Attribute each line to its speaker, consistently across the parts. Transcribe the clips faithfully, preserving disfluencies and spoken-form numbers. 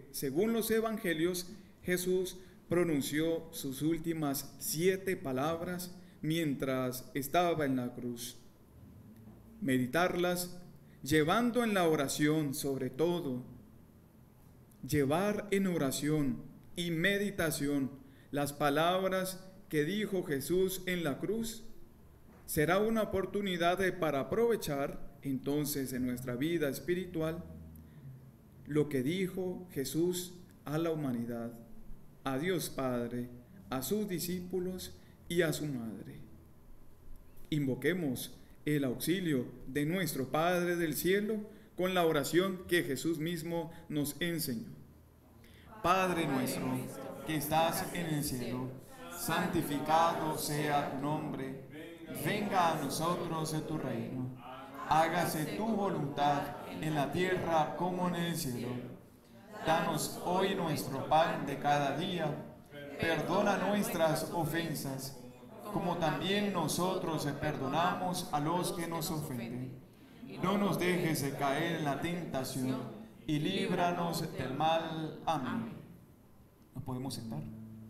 Speaker 1: según los evangelios, Jesús pronunció sus últimas siete palabras mientras estaba en la cruz. Meditarlas, llevando en la oración sobre todo, llevar en oración y meditación las palabras que dijo Jesús en la cruz, será una oportunidad para aprovechar entonces en nuestra vida espiritual lo que dijo Jesús a la humanidad, a Dios Padre, a sus discípulos y a su madre. Invoquemos el auxilio de nuestro Padre del cielo con la oración que Jesús mismo nos enseñó. Padre nuestro, que estás en el cielo, santificado sea tu nombre. Venga a nosotros tu reino. Hágase tu voluntad en la tierra como en el cielo. Danos hoy nuestro pan de cada día. Perdona nuestras ofensas, como también nosotros perdonamos a los que nos ofenden. No nos dejes caer en la tentación y líbranos del mal. Amén. ¿Nos podemos sentar?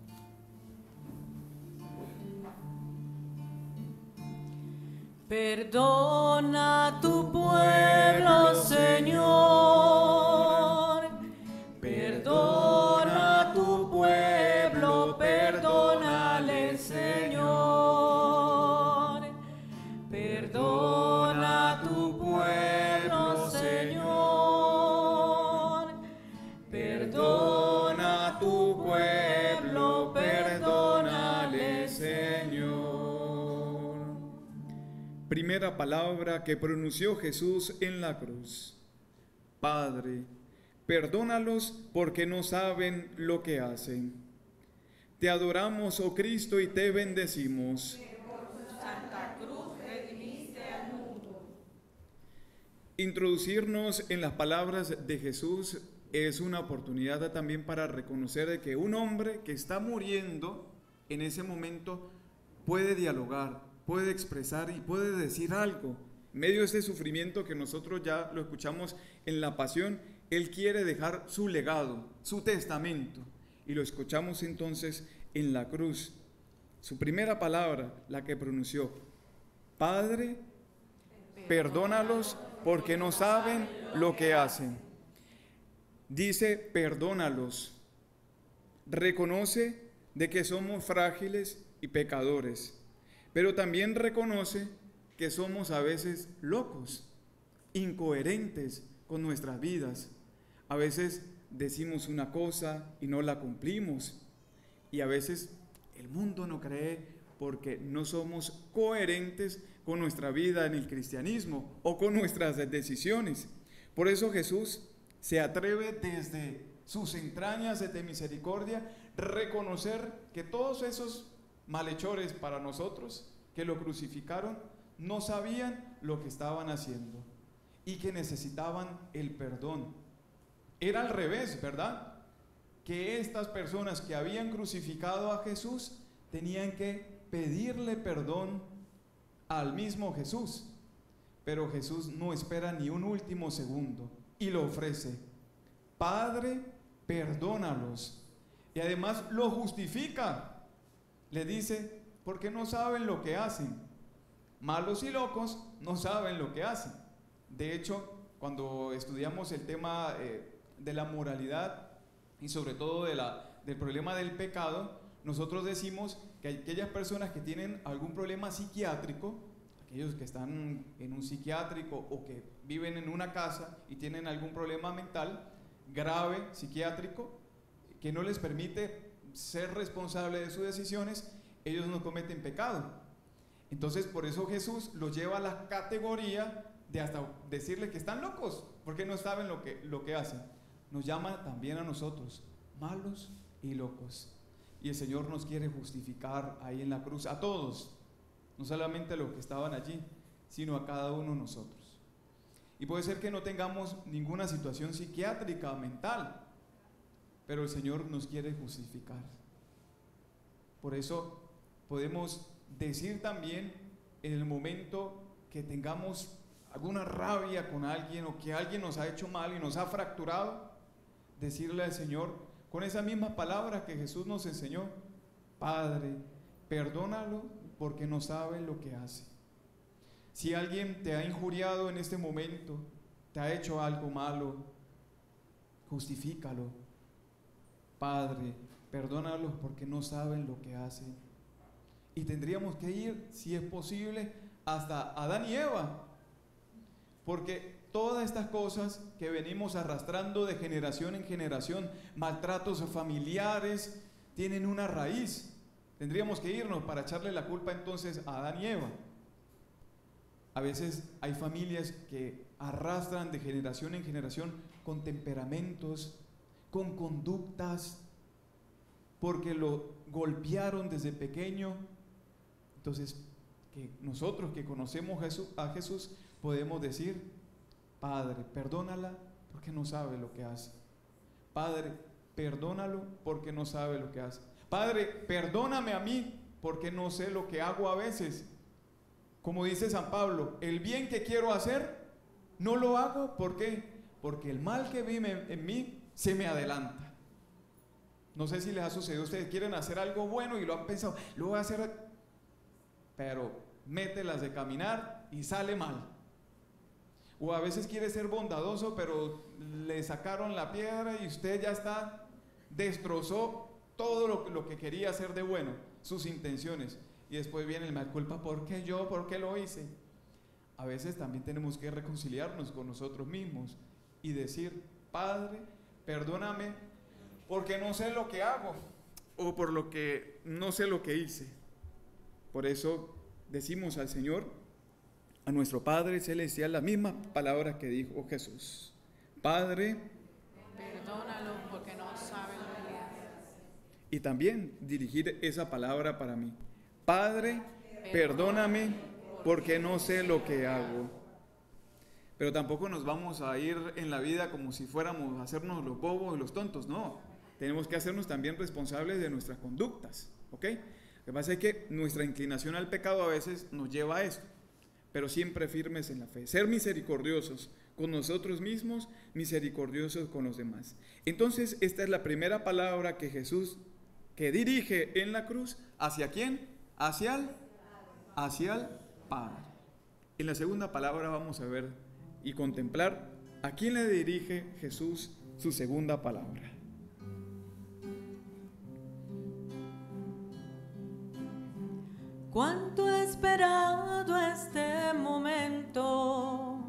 Speaker 2: Perdona a tu pueblo, Señor. Perdona a tu pueblo, perdónale, Señor. Perdona a tu pueblo, Señor. Perdona a tu pueblo, perdónale, Señor.
Speaker 1: Primera palabra que pronunció Jesús en la cruz. Padre, perdónalos porque no saben lo que hacen. Te adoramos, oh Cristo, y te bendecimos.
Speaker 2: Que por tu santa cruz redimiste al mundo.
Speaker 1: Introducirnos en las palabras de Jesús es una oportunidad también para reconocer que un hombre que está muriendo en ese momento puede dialogar, puede expresar y puede decir algo. En medio de este sufrimiento que nosotros ya lo escuchamos en la pasión, Él quiere dejar su legado, su testamento, y lo escuchamos entonces en la cruz. Su primera palabra, la que pronunció: Padre, perdónalos porque no saben lo que hacen. Dice: perdónalos. Reconoce de que somos frágiles y pecadores, pero también reconoce que somos a veces locos, incoherentes con nuestras vidas. A veces decimos una cosa y no la cumplimos, y a veces el mundo no cree porque no somos coherentes con nuestra vida en el cristianismo o con nuestras decisiones. Por eso Jesús se atreve desde sus entrañas de misericordia reconocer que todos esos malhechores para nosotros que lo crucificaron no sabían lo que estaban haciendo y que necesitaban el perdón. Era al revés, ¿verdad? Que estas personas que habían crucificado a Jesús tenían que pedirle perdón al mismo Jesús. Pero Jesús no espera ni un último segundo y lo ofrece. Padre, perdónalos. Y además lo justifica. Le dice, porque no saben lo que hacen. Malos y locos no saben lo que hacen. De hecho, cuando estudiamos el tema eh, de la moralidad y sobre todo de la, del problema del pecado, nosotros decimos que aquellas personas que tienen algún problema psiquiátrico, aquellos que están en un psiquiátrico o que viven en una casa y tienen algún problema mental grave, psiquiátrico, que no les permite ser responsable de sus decisiones, ellos no cometen pecado. Entonces por eso Jesús los lleva a la categoría de hasta decirle que están locos, porque no saben lo que, lo que hacen. Nos llama también a nosotros, malos y locos. Y el Señor nos quiere justificar ahí en la cruz, a todos, no solamente a los que estaban allí, sino a cada uno de nosotros. Y puede ser que no tengamos ninguna situación psiquiátrica, mental, pero el Señor nos quiere justificar. Por eso podemos decir también en el momento que tengamos alguna rabia con alguien o que alguien nos ha hecho mal y nos ha fracturado, decirle al Señor con esa misma palabra que Jesús nos enseñó: Padre, perdónalo porque no sabe lo que hace. Si alguien te ha injuriado en este momento, te ha hecho algo malo, justifícalo. Padre, perdónalos porque no saben lo que hacen. Y tendríamos que ir, si es posible, hasta Adán y Eva, porque todas estas cosas que venimos arrastrando de generación en generación, maltratos familiares, tienen una raíz. Tendríamos que irnos para echarle la culpa entonces a Adán y Eva. A veces hay familias que arrastran de generación en generación con temperamentos, con conductas, porque lo golpearon desde pequeño. Entonces, que nosotros que conocemos a Jesús podemos decir: Padre, perdónala porque no sabe lo que hace. Padre, perdónalo porque no sabe lo que hace. Padre, perdóname a mí porque no sé lo que hago a veces. Como dice San Pablo, el bien que quiero hacer no lo hago. ¿Por qué? Porque el mal que vive en mí se me adelanta. No sé si les ha sucedido a ustedes, quieren hacer algo bueno y lo han pensado, lo voy a hacer, pero mételas de caminar y sale mal. O a veces quiere ser bondadoso, pero le sacaron la piedra y usted ya está, destrozó todo lo, lo que quería hacer de bueno, sus intenciones. Y después viene el mal culpa: ¿por qué yo? ¿Por qué lo hice? A veces también tenemos que reconciliarnos con nosotros mismos y decir: Padre, perdóname porque no sé lo que hago o por lo que no sé lo que hice. Por eso decimos al Señor, a nuestro Padre Celestial, la misma palabra que dijo Jesús: Padre,
Speaker 2: perdónalo porque no saben lo que hacen.
Speaker 1: Y también dirigir esa palabra para mí: Padre, perdóname porque no sé lo que hago. Pero tampoco nos vamos a ir en la vida como si fuéramos a hacernos los bobos y los tontos, no. Tenemos que hacernos también responsables de nuestras conductas, ¿ok? Lo que pasa es que nuestra inclinación al pecado a veces nos lleva a esto, pero siempre firmes en la fe. Ser misericordiosos con nosotros mismos, misericordiosos con los demás. Entonces, esta es la primera palabra que Jesús, que dirige en la cruz, ¿hacia quién? Hacia el, hacia el Padre. En la segunda palabra vamos a ver y contemplar a quién le dirige Jesús su segunda palabra.
Speaker 2: Cuánto he esperado este momento,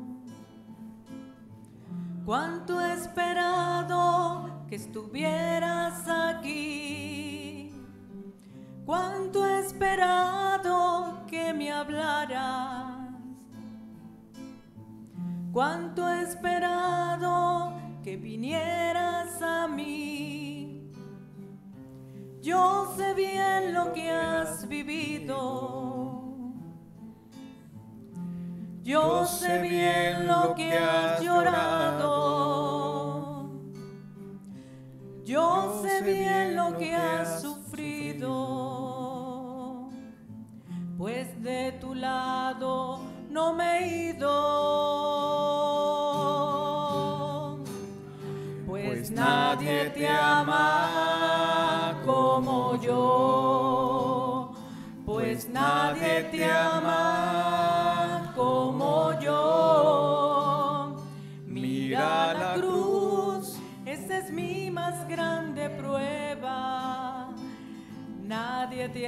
Speaker 2: cuánto he esperado que estuvieras aquí, cuánto he esperado que me hablaras, cuánto he esperado que vinieras a mí. Yo sé bien lo que has vivido, yo sé bien lo que has llorado, yo sé bien lo que has sufrido, pues de tu lado no me he ido, pues nadie te ama como yo, pues nadie te ama como yo. Mira la cruz, esa es mi más grande prueba. Nadie te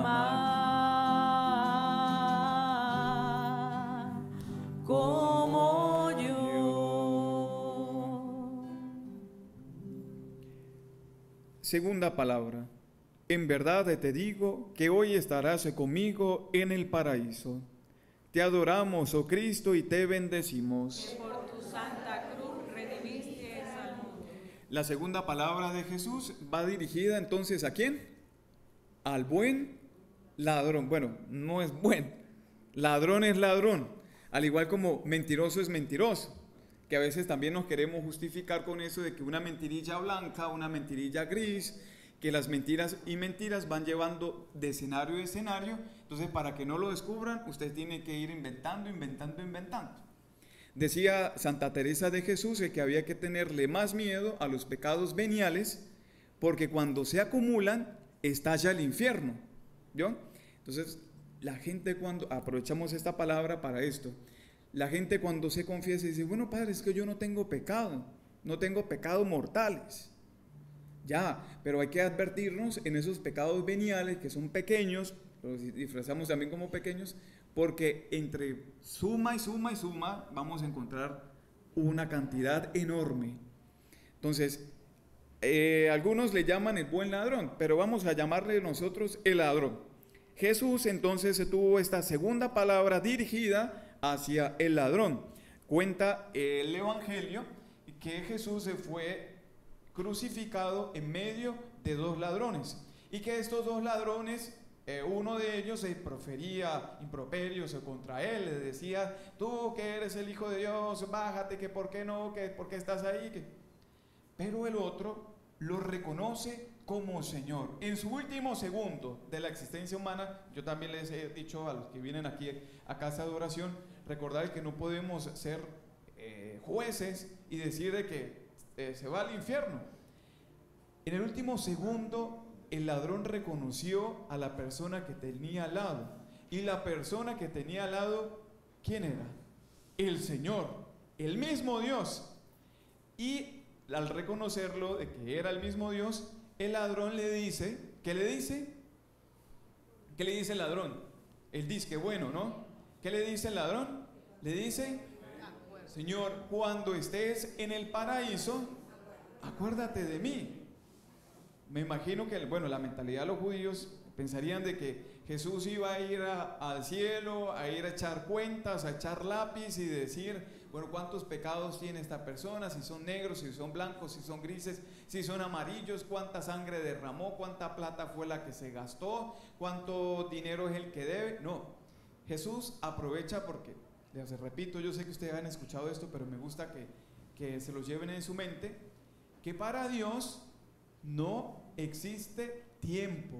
Speaker 2: ama como yo.
Speaker 1: Segunda palabra: en verdad te digo que hoy estarás conmigo en el paraíso. Te adoramos, oh Cristo, y te bendecimos.
Speaker 2: Que por tu santa cruz redimiste al mundo.
Speaker 1: La segunda palabra de Jesús va dirigida entonces ¿a quién? Al buen ladrón. Bueno, no es buen, ladrón es ladrón, al igual como mentiroso es mentiroso, que a veces también nos queremos justificar con eso de que una mentirilla blanca, una mentirilla gris, que las mentiras y mentiras van llevando de escenario a escenario. Entonces, para que no lo descubran, usted tiene que ir inventando, inventando, inventando. Decía Santa Teresa de Jesús que había que tenerle más miedo a los pecados veniales, porque cuando se acumulan, estalla el infierno. ¿Vio? Entonces, la gente cuando, aprovechamos esta palabra para esto, la gente cuando se confiesa dice, bueno, padre, es que yo no tengo pecado, no tengo pecados mortales. Ya, pero hay que advertirnos en esos pecados veniales que son pequeños, los disfrazamos también como pequeños, porque entre suma y suma y suma vamos a encontrar una cantidad enorme. Entonces, eh, algunos le llaman el buen ladrón, pero vamos a llamarle nosotros el ladrón. Jesús entonces tuvo esta segunda palabra dirigida hacia el ladrón. Cuenta el Evangelio que Jesús se fue crucificado en medio de dos ladrones y que estos dos ladrones, eh, uno de ellos se profería improperios contra él, le decía, tú que eres el Hijo de Dios, bájate, que por qué no, que por qué estás ahí, que... pero el otro lo reconoce como Señor. En su último segundo de la existencia humana, yo también les he dicho a los que vienen aquí a casa de oración, recordar que no podemos ser eh, jueces y decir de que Eh, se va al infierno. En el último segundo, el ladrón reconoció a la persona que tenía al lado. Y la persona que tenía al lado, ¿quién era? El Señor, el mismo Dios. Y al reconocerlo de que era el mismo Dios, el ladrón le dice, ¿qué le dice? ¿Qué le dice el ladrón? Él dice que bueno, ¿no? ¿Qué le dice el ladrón? Le dice, Señor, cuando estés en el paraíso, acuérdate de mí. Me imagino que, bueno, la mentalidad de los judíos pensarían de que Jesús iba a ir a, al cielo, a ir a echar cuentas, a echar lápiz y decir, bueno, cuántos pecados tiene esta persona, si son negros, si son blancos, si son grises, si son amarillos, cuánta sangre derramó, cuánta plata fue la que se gastó, cuánto dinero es el que debe. No, Jesús aprovecha porque, les repito, yo sé que ustedes han escuchado esto, pero me gusta que, que se lo lleven en su mente, que para Dios no existe tiempo.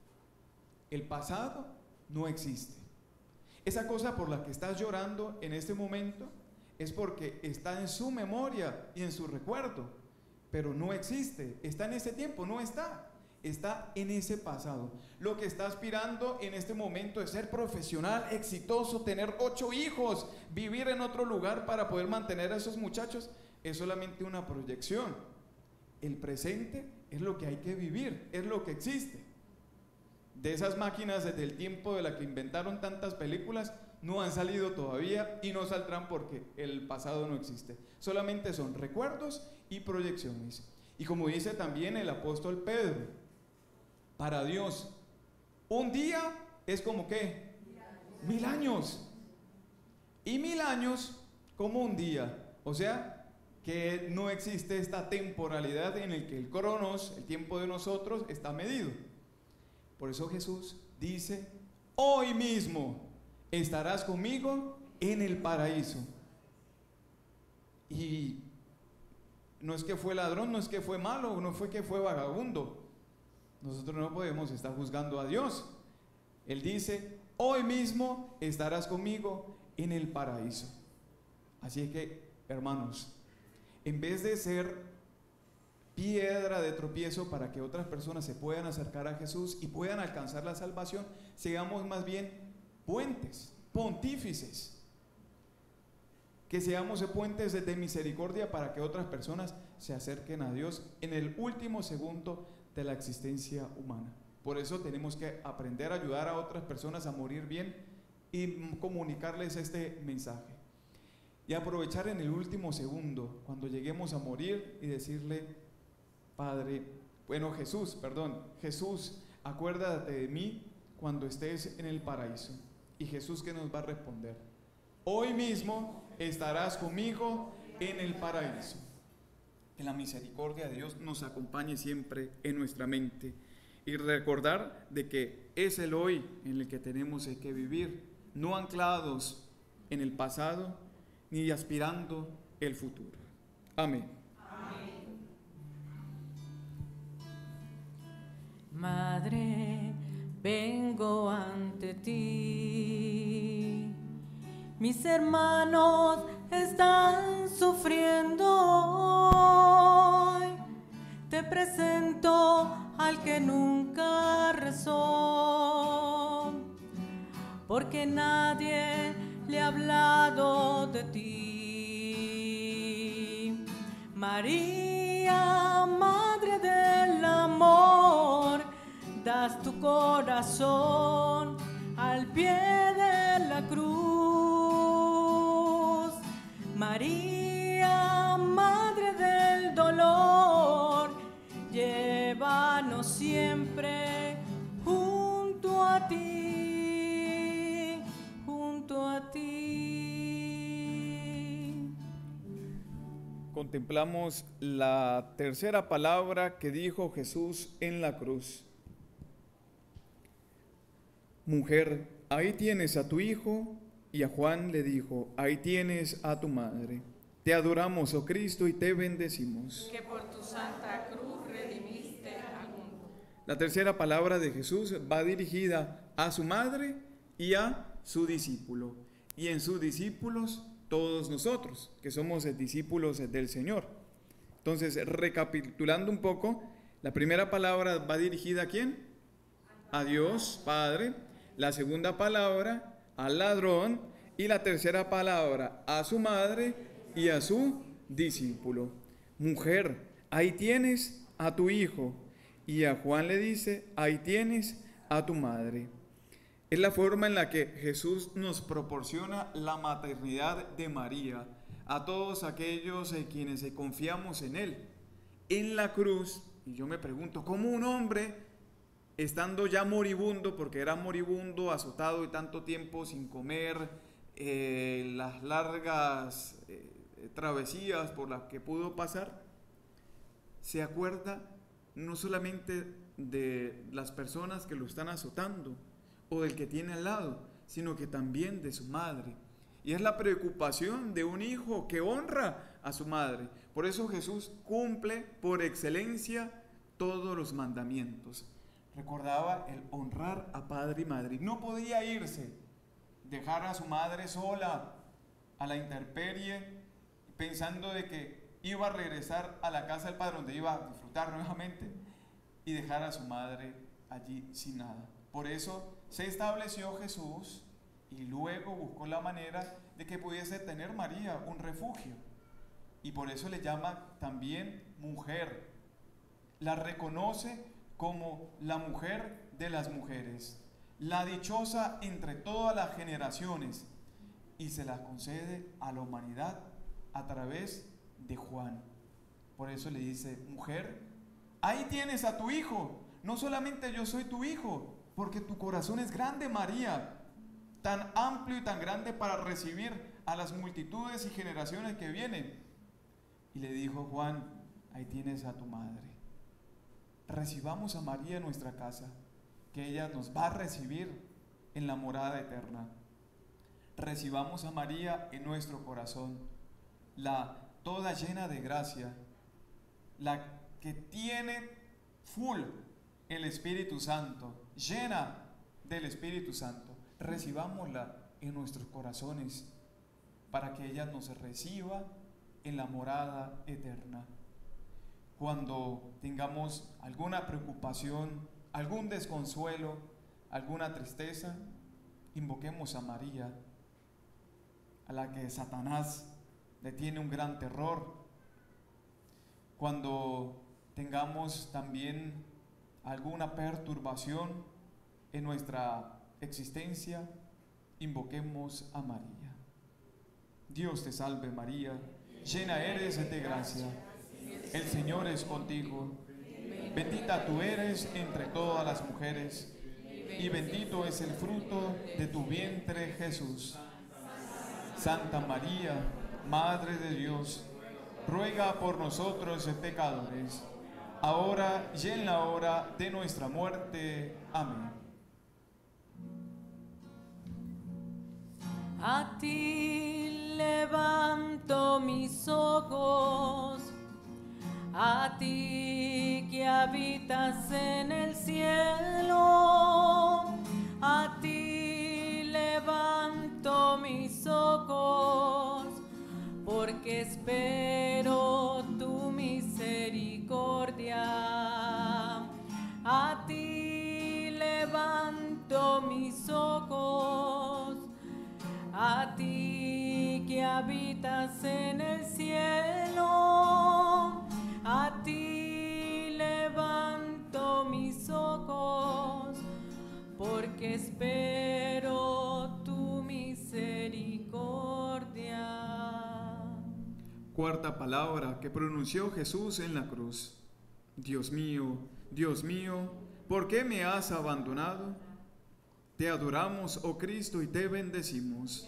Speaker 1: El pasado no existe. Esa cosa por la que estás llorando en este momento es porque está en su memoria y en su recuerdo, pero no existe. Está en ese tiempo, no está. Está en ese pasado. Lo que está aspirando en este momento es ser profesional, exitoso, tener ocho hijos, vivir en otro lugar para poder mantener a esos muchachos, es solamente una proyección. El presente es lo que hay que vivir, es lo que existe. De esas máquinas desde el tiempo de la que inventaron tantas películas, no han salido todavía y no saldrán porque el pasado no existe. Solamente son recuerdos y proyecciones. Y como dice también el apóstol Pedro, para Dios, un día es como ¿qué? Mil años. Y mil años como un día. O sea, que no existe esta temporalidad en el que el cronos, el tiempo de nosotros, está medido. Por eso Jesús dice, hoy mismo estarás conmigo en el paraíso. Y no es que fue ladrón, no es que fue malo, no fue que fue vagabundo. Nosotros no podemos estar juzgando a Dios. Él dice, hoy mismo estarás conmigo en el paraíso. Así que, hermanos, en vez de ser piedra de tropiezo para que otras personas se puedan acercar a Jesús y puedan alcanzar la salvación, seamos más bien puentes, pontífices. Que seamos puentes de misericordia para que otras personas se acerquen a Dios en el último segundo de la existencia humana. Por eso tenemos que aprender a ayudar a otras personas a morir bien y comunicarles este mensaje. Y aprovechar en el último segundo, cuando lleguemos a morir, y decirle, Padre, bueno, Jesús, perdón, Jesús, acuérdate de mí cuando estés en el paraíso. Y Jesús, ¿qué nos va a responder? Hoy mismo estarás conmigo en el paraíso. Que la misericordia de Dios nos acompañe siempre en nuestra mente y recordar de que es el hoy en el que tenemos que vivir, no anclados en el pasado ni aspirando el futuro. Amén.
Speaker 2: Amén. Madre, vengo ante ti. Mis hermanos están están sufriendo hoy, te presento al que nunca rezó, porque nadie le ha hablado de ti. María, Madre del Amor, das tu corazón al pie de la cruz. María, Madre del Dolor, llévanos siempre junto a ti, junto a ti.
Speaker 1: Contemplamos la tercera palabra que dijo Jesús en la cruz. Mujer, ahí tienes a tu hijo. Y a Juan le dijo, ahí tienes a tu madre. Te adoramos, oh Cristo, y te bendecimos.
Speaker 3: Que por tu santa cruz redimiste al mundo.
Speaker 1: La tercera palabra de Jesús va dirigida a su madre y a su discípulo. Y en sus discípulos, todos nosotros, que somos discípulos del Señor. Entonces, recapitulando un poco, la primera palabra va dirigida ¿a quién? A Dios, Padre. La segunda palabra al ladrón, y la tercera palabra a su madre y a su discípulo. Mujer, ahí tienes a tu hijo. Y a Juan le dice, ahí tienes a tu madre. Es la forma en la que Jesús nos proporciona la maternidad de María a todos aquellos en quienes confiamos en Él. En la cruz, y yo me pregunto, ¿cómo un hombre, estando ya moribundo, porque era moribundo, azotado y tanto tiempo sin comer, eh, las largas eh, travesías por las que pudo pasar, se acuerda no solamente de las personas que lo están azotando o del que tiene al lado, sino que también de su madre? Y es la preocupación de un hijo que honra a su madre. Por eso Jesús cumple por excelencia todos los mandamientos. Recordaba el honrar a padre y madre. No podía irse, dejar a su madre sola a la intemperie, pensando de que iba a regresar a la casa del padre donde iba a disfrutar nuevamente, y dejar a su madre allí sin nada. Por eso se estableció Jesús y luego buscó la manera de que pudiese tener María un refugio. Y por eso le llama también mujer. La reconoce como la mujer de las mujeres, la dichosa entre todas las generaciones, y se la concede a la humanidad a través de Juan. Por eso le dice, mujer, ahí tienes a tu hijo. No solamente yo soy tu hijo, porque tu corazón es grande, María, tan amplio y tan grande para recibir a las multitudes y generaciones que vienen. Y le dijo Juan, ahí tienes a tu madre. Recibamos a María en nuestra casa, que ella nos va a recibir en la morada eterna. Recibamos a María en nuestro corazón, la toda llena de gracia, la que tiene full el Espíritu Santo, llena del Espíritu Santo. Recibámosla en nuestros corazones para que ella nos reciba en la morada eterna. Cuando tengamos alguna preocupación, algún desconsuelo, alguna tristeza, invoquemos a María, a la que Satanás le tiene un gran terror. Cuando tengamos también alguna perturbación en nuestra existencia, invoquemos a María. Dios te salve María, llena eres de gracia. El Señor es contigo, bendita tú eres entre todas las mujeres, y bendito es el fruto de tu vientre, Jesús. Santa María, Madre de Dios, ruega por nosotros pecadores, ahora y en la hora de nuestra muerte. Amén.
Speaker 2: A ti levanto mis ojos, a ti que habitas en el cielo, a ti levanto mis ojos, porque espero tu misericordia. A ti levanto mis ojos, a ti que habitas en el cielo, a ti levanto mis ojos, porque espero tu misericordia.
Speaker 1: Cuarta palabra que pronunció Jesús en la cruz. Dios mío, Dios mío, ¿por qué me has abandonado? Te adoramos, oh Cristo, y te bendecimos.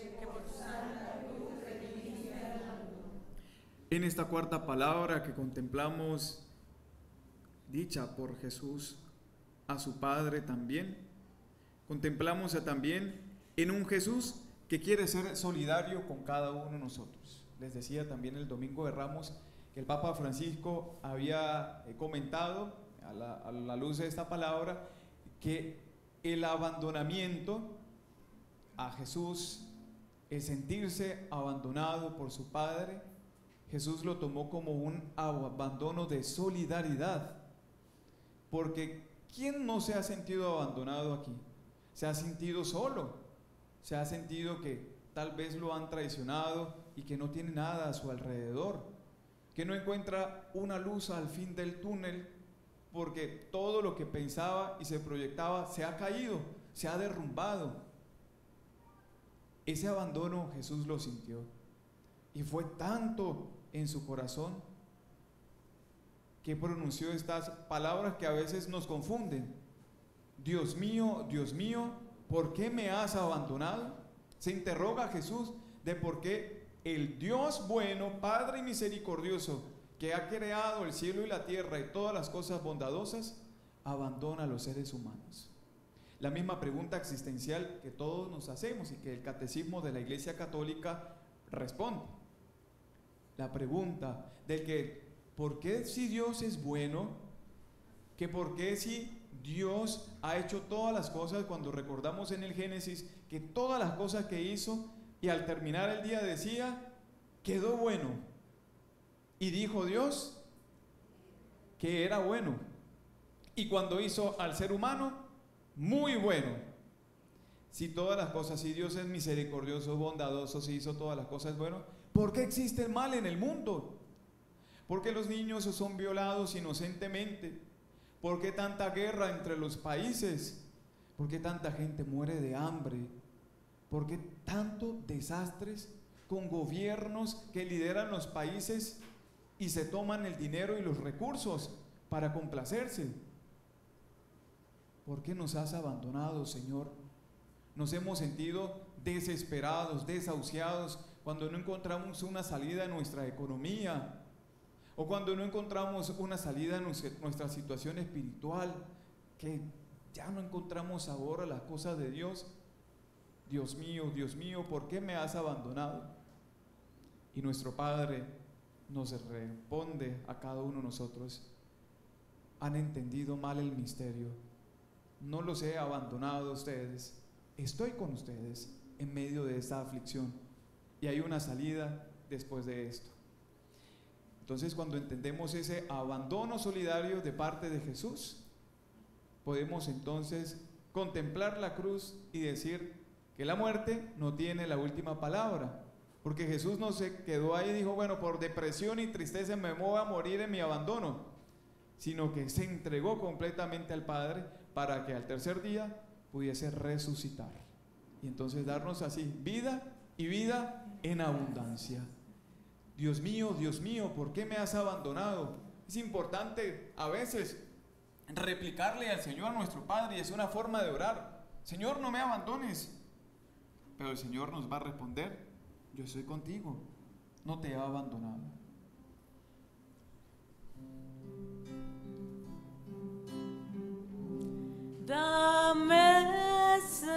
Speaker 1: En esta cuarta palabra que contemplamos, dicha por Jesús a su Padre también, contemplamos también en un Jesús que quiere ser solidario con cada uno de nosotros. Les decía también el Domingo de Ramos que el Papa Francisco había comentado a la, a la luz de esta palabra que el abandonamiento a Jesús, el sentirse abandonado por su Padre, Jesús lo tomó como un abandono de solidaridad. Porque ¿quién no se ha sentido abandonado aquí? Se ha sentido solo, se ha sentido que tal vez lo han traicionado y que no tiene nada a su alrededor, que no encuentra una luz al fin del túnel, porque todo lo que pensaba y se proyectaba se ha caído, se ha derrumbado. Ese abandono Jesús lo sintió, y fue tanto en su corazón que pronunció estas palabras que a veces nos confunden. Dios mío, Dios mío, ¿por qué me has abandonado? Se interroga Jesús de por qué el Dios bueno, Padre y misericordioso, que ha creado el cielo y la tierra y todas las cosas bondadosas, abandona a los seres humanos. La misma pregunta existencial que todos nos hacemos y que el Catecismo de la Iglesia Católica responde. La pregunta del que, ¿por qué si Dios es bueno? Que por qué si Dios ha hecho todas las cosas, cuando recordamos en el Génesis que todas las cosas que hizo, y al terminar el día decía, quedó bueno. Y dijo Dios que era bueno. Y cuando hizo al ser humano, muy bueno. Si todas las cosas, si Dios es misericordioso, bondadoso, si hizo todas las cosas bueno, ¿por qué existe el mal en el mundo? ¿Por qué los niños son violados inocentemente? ¿Por qué tanta guerra entre los países? ¿Por qué tanta gente muere de hambre? ¿Por qué tantos desastres con gobiernos que lideran los países y se toman el dinero y los recursos para complacerse? ¿Por qué nos has abandonado, Señor? Nos hemos sentido desesperados, desahuciados, cuando no encontramos una salida en nuestra economía, o cuando no encontramos una salida en nuestra situación espiritual, que ya no encontramos sabor a las cosas de Dios. Dios mío, Dios mío, ¿por qué me has abandonado? Y nuestro Padre nos responde a cada uno de nosotros: han entendido mal el misterio. No los he abandonado a ustedes, estoy con ustedes en medio de esta aflicción, y hay una salida después de esto. Entonces, cuando entendemos ese abandono solidario de parte de Jesús, podemos entonces contemplar la cruz y decir que la muerte no tiene la última palabra, porque Jesús no se quedó ahí y dijo, bueno, por depresión y tristeza me voy a morir en mi abandono, sino que se entregó completamente al Padre para que al tercer día pudiese resucitar y entonces darnos así vida y vida en abundancia. Dios mío, Dios mío, ¿por qué me has abandonado? Es importante a veces replicarle al Señor nuestro Padre, y es una forma de orar: Señor, no me abandones. Pero el Señor nos va a responder: yo estoy contigo, no te he abandonado.
Speaker 2: Dame,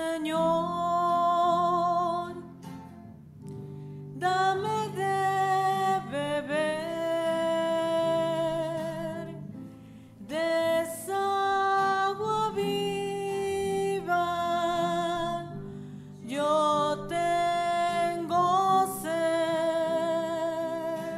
Speaker 2: Señor, dame de beber de esa agua viva. Yo tengo sed.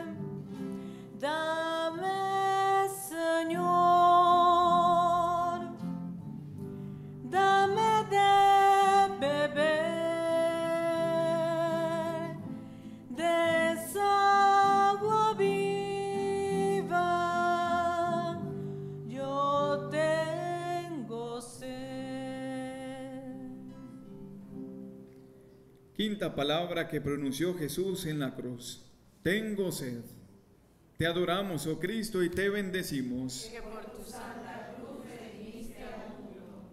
Speaker 1: Quinta palabra que pronunció Jesús en la cruz. Tengo sed. Te adoramos, oh Cristo, y te bendecimos.
Speaker 3: Que por tu santa cruz redimiste al mundo.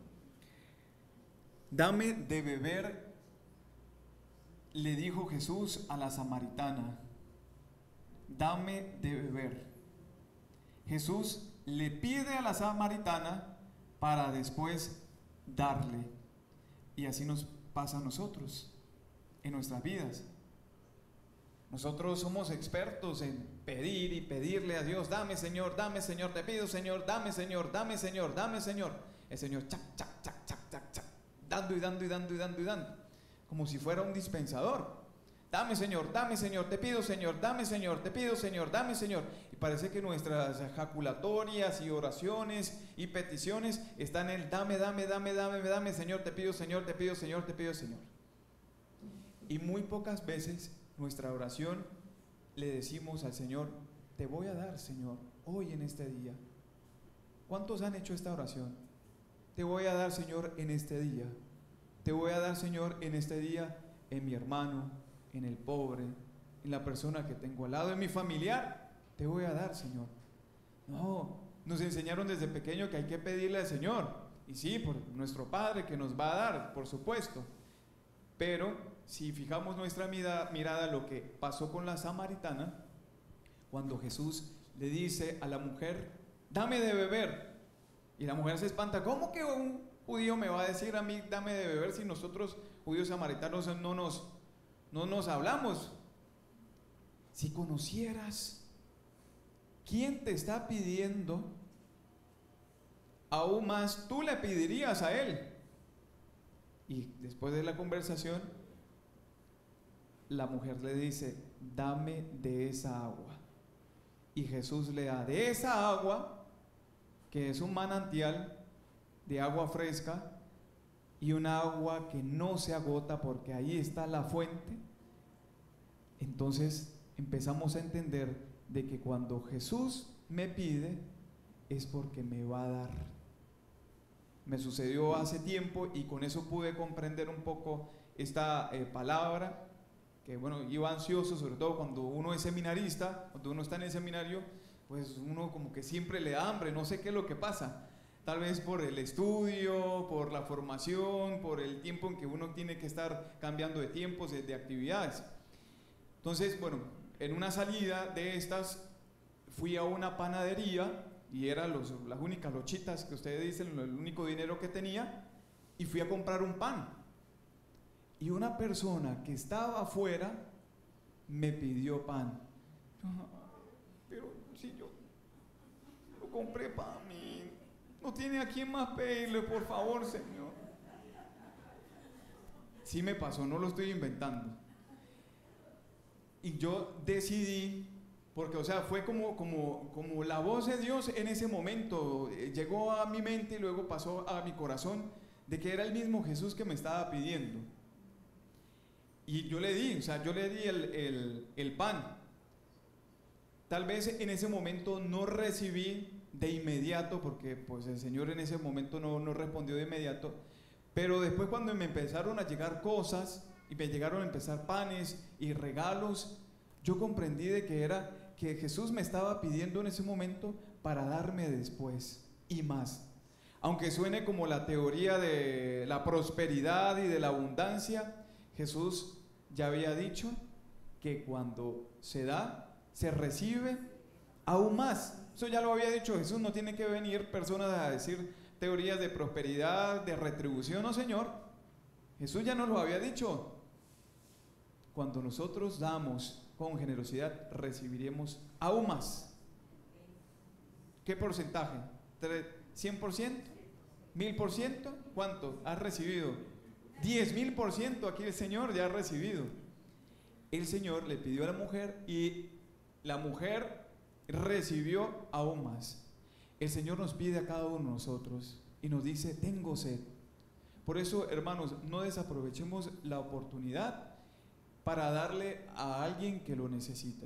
Speaker 1: Dame de beber, le dijo Jesús a la samaritana. Dame de beber. Jesús le pide a la samaritana para después darle. Y así nos pasa a nosotros, en nuestras vidas. Nosotros somos expertos en pedir y pedirle a Dios, dame Señor, dame Señor, te pido Señor, dame Señor, dame Señor, dame Señor. El Señor chac, chac, chac, chac, chac, chac, dando y dando y dando y dando y dando, como si fuera un dispensador. Dame Señor, dame Señor, te pido Señor, dame Señor, te pido Señor, dame Señor. Y parece que nuestras ejaculatorias y oraciones y peticiones están en el dame, dame, dame, dame, dame Señor, te pido Señor, te pido Señor, te pido Señor. Y muy pocas veces nuestra oración le decimos al Señor, te voy a dar Señor, hoy en este día. ¿Cuántos han hecho esta oración? Te voy a dar Señor en este día. Te voy a dar Señor en este día en mi hermano, en el pobre, en la persona que tengo al lado, en mi familiar. Te voy a dar Señor. No, nos enseñaron desde pequeño que hay que pedirle al Señor. Y sí, por nuestro Padre que nos va a dar, por supuesto. Pero si fijamos nuestra mirada, mirada lo que pasó con la samaritana, cuando Jesús le dice a la mujer, dame de beber, y la mujer se espanta, ¿cómo que un judío me va a decir a mí dame de beber si nosotros judíos samaritanos no nos, no nos hablamos? Si conocieras quién te está pidiendo, aún más tú le pedirías a él. Y después de la conversación, la mujer le dice, dame de esa agua. Y Jesús le da de esa agua, que es un manantial de agua fresca y un agua que no se agota porque ahí está la fuente. Entonces empezamos a entender de que cuando Jesús me pide es porque me va a dar. Me sucedió hace tiempo y con eso pude comprender un poco esta eh, palabra, que bueno, iba ansioso, sobre todo cuando uno es seminarista, cuando uno está en el seminario, pues uno como que siempre le da hambre, no sé qué es lo que pasa, tal vez por el estudio, por la formación, por el tiempo en que uno tiene que estar cambiando de tiempos, de, de actividades. Entonces, bueno, en una salida de estas fui a una panadería y eran los, las únicas lochitas que ustedes dicen, el único dinero que tenía, y fui a comprar un pan. Y una persona que estaba afuera me pidió pan. Pero si yo, yo compré para mí, no tiene a quién más pedirle, por favor, Señor. Sí me pasó, no lo estoy inventando. Y yo decidí, porque o sea, fue como, como, como la voz de Dios en ese momento, eh, llegó a mi mente y luego pasó a mi corazón, de que era el mismo Jesús que me estaba pidiendo. Y yo le di, o sea, yo le di el, el, el pan. Tal vez en ese momento no recibí de inmediato, porque pues el Señor en ese momento no, no respondió de inmediato, pero después cuando me empezaron a llegar cosas, y me llegaron a empezar panes y regalos, yo comprendí de que era que Jesús me estaba pidiendo en ese momento para darme después y más. Aunque suene como la teoría de la prosperidad y de la abundancia, Jesús ya había dicho que cuando se da, se recibe aún más. Eso ya lo había dicho Jesús, no tiene que venir personas a decir teorías de prosperidad, de retribución, no Señor. Jesús ya nos lo había dicho. Cuando nosotros damos con generosidad, recibiremos aún más. ¿Qué porcentaje? ¿cien por ciento? ¿mil por ciento? ¿Cuánto has recibido? diez mil por ciento aquí el Señor ya ha recibido. El Señor le pidió a la mujer y la mujer recibió aún más. El Señor nos pide a cada uno de nosotros y nos dice, tengo sed. Por eso, hermanos, no desaprovechemos la oportunidad para darle a alguien que lo necesite.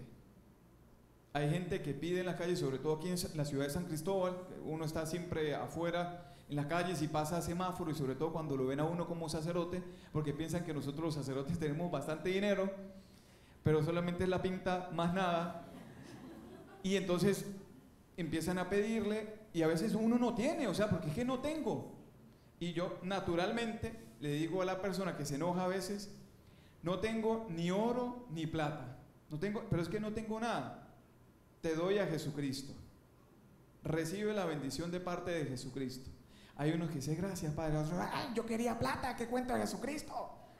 Speaker 1: Hay gente que pide en la calle, sobre todo aquí en la ciudad de San Cristóbal, uno está siempre afuera en las calles y pasa semáforo, y sobre todo cuando lo ven a uno como sacerdote, porque piensan que nosotros los sacerdotes tenemos bastante dinero, pero solamente es la pinta, más nada. Y entonces empiezan a pedirle y a veces uno no tiene, o sea, porque es que no tengo. Y yo naturalmente le digo a la persona que se enoja a veces, no tengo ni oro ni plata, no tengo, pero es que no tengo nada. Te doy a Jesucristo. Recibe la bendición de parte de Jesucristo. Hay unos que dicen, gracias Padre. Otros, ay, yo quería plata, ¿qué cuenta de Jesucristo?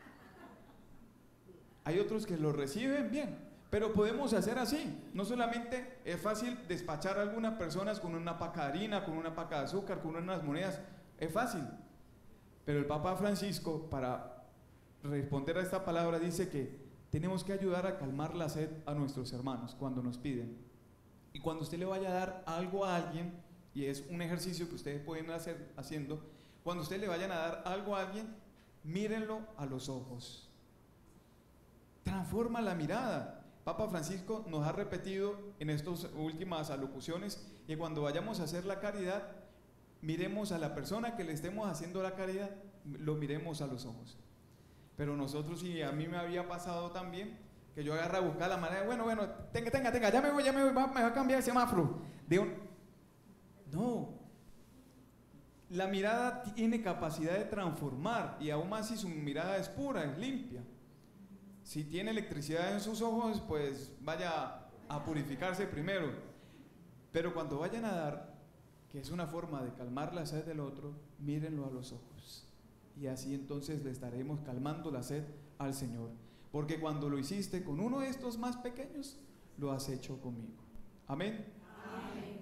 Speaker 1: Hay otros que lo reciben bien, pero podemos hacer así. No solamente es fácil despachar a algunas personas con una paca de harina, con una paca de azúcar, con unas monedas, es fácil. Pero el Papa Francisco, para responder a esta palabra, dice que tenemos que ayudar a calmar la sed a nuestros hermanos cuando nos piden. Y cuando usted le vaya a dar algo a alguien, y es un ejercicio que ustedes pueden hacer haciendo, cuando usted le vayan a dar algo a alguien, mírenlo a los ojos. Transforma la mirada. Papa Francisco nos ha repetido en estas últimas alocuciones que cuando vayamos a hacer la caridad, miremos a la persona que le estemos haciendo la caridad, lo miremos a los ojos. Pero nosotros, y a mí me había pasado también, que yo agarra a buscar la manera, bueno, bueno, tenga, tenga, tenga, ya me voy, ya me voy, va, me va a cambiar el semáforo. De un... No. La mirada tiene capacidad de transformar, y aún más si su mirada es pura, es limpia. Si tiene electricidad en sus ojos, pues vaya a purificarse primero. Pero cuando vayan a dar, que es una forma de calmar la sed del otro, mírenlo a los ojos. Y así entonces le estaremos calmando la sed al Señor. Porque cuando lo hiciste con uno de estos más pequeños, lo has hecho conmigo. Amén.
Speaker 3: Amén.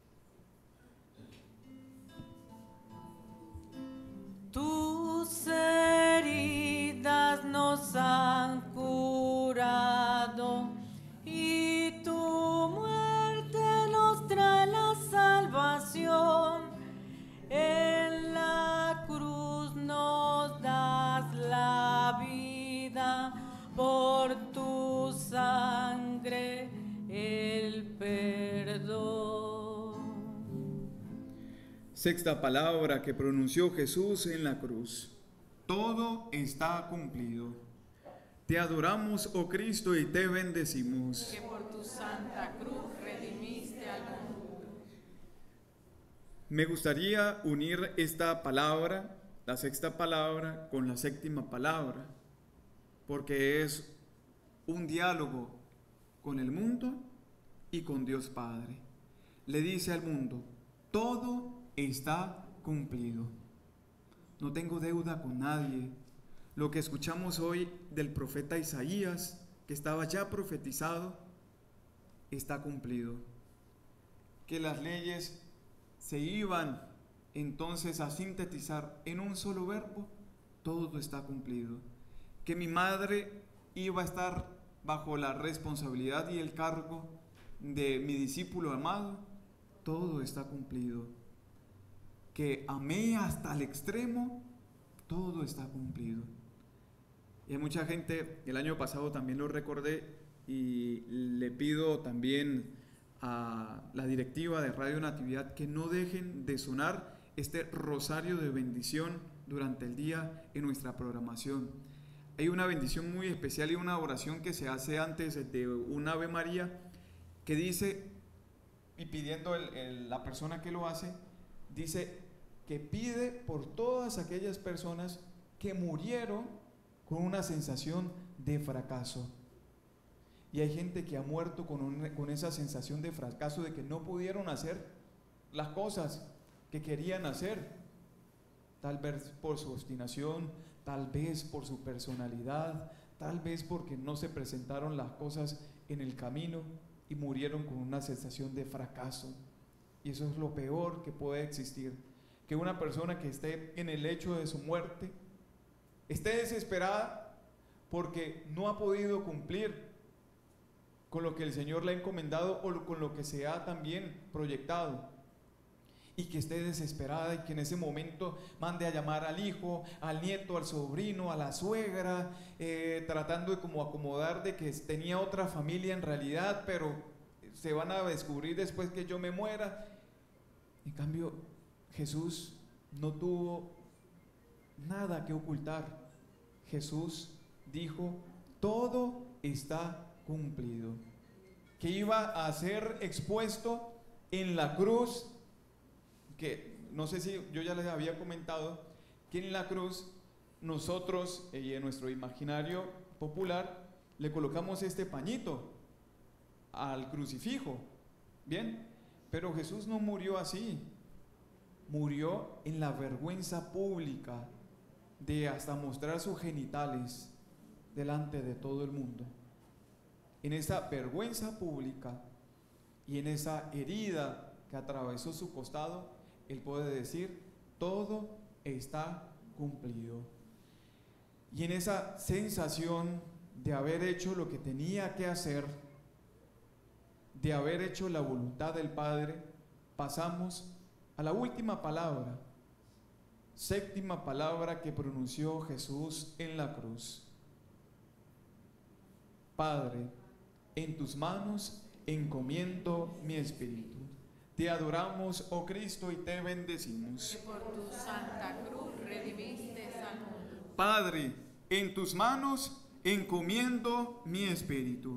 Speaker 2: Tus heridas nos han curado y tu muerte nos trae la salvación. En la cruz nos das la vida, por tu sangre el perdón.
Speaker 1: Sexta palabra que pronunció Jesús en la cruz. Todo está cumplido. Te adoramos, oh Cristo, y te bendecimos.
Speaker 3: Que por tu santa cruz redimiste al mundo.
Speaker 1: Me gustaría unir esta palabra, la sexta palabra, con la séptima palabra, porque es un diálogo con el mundo y con Dios Padre. Le dice al mundo, todo está cumplido. No tengo deuda con nadie. Lo que escuchamos hoy del profeta Isaías, que estaba ya profetizado, está cumplido. Que las leyes se iban entonces a sintetizar en un solo verbo, todo está cumplido. Que mi madre iba a estar bajo la responsabilidad y el cargo de mi discípulo amado, todo está cumplido. Que amé hasta el extremo, todo está cumplido. Y hay mucha gente, el año pasado también lo recordé, y le pido también a la directiva de Radio Natividad que no dejen de sonar este rosario de bendición durante el día en nuestra programación. Hay una bendición muy especial y una oración que se hace antes de un Ave María que dice, y pidiendo el, el, la persona que lo hace, dice que pide por todas aquellas personas que murieron con una sensación de fracaso. Y hay gente que ha muerto con, un, con esa sensación de fracaso, de que no pudieron hacer las cosas que querían hacer, tal vez por su obstinación, tal vez por su personalidad, tal vez porque no se presentaron las cosas en el camino y murieron con una sensación de fracaso. Y eso es lo peor que puede existir, que una persona que esté en el lecho de su muerte esté desesperada porque no ha podido cumplir con lo que el Señor le ha encomendado o con lo que se ha también proyectado, y que esté desesperada y que en ese momento mande a llamar al hijo, al nieto, al sobrino, a la suegra, eh, tratando de como acomodar de que tenía otra familia en realidad, pero se van a descubrir después que yo me muera. En cambio, Jesús no tuvo nada que ocultar. Jesús dijo, todo está cumplido. Que iba a ser expuesto en la cruz, que no sé si yo ya les había comentado, que en la cruz nosotros, y en nuestro imaginario popular, le colocamos este pañito al crucifijo, ¿bien? Pero Jesús no murió así, murió en la vergüenza pública de hasta mostrar sus genitales delante de todo el mundo. En esa vergüenza pública y en esa herida que atravesó su costado, Él puede decir, todo está cumplido. Y en esa sensación de haber hecho lo que tenía que hacer, de haber hecho la voluntad del Padre, pasamos a la última palabra, séptima palabra que pronunció Jesús en la cruz. Padre, en tus manos encomiendo mi espíritu. Te adoramos, oh Cristo, y te bendecimos.
Speaker 3: Que por tu santa cruz redimiste al mundo.
Speaker 1: Padre, en tus manos encomiendo mi espíritu.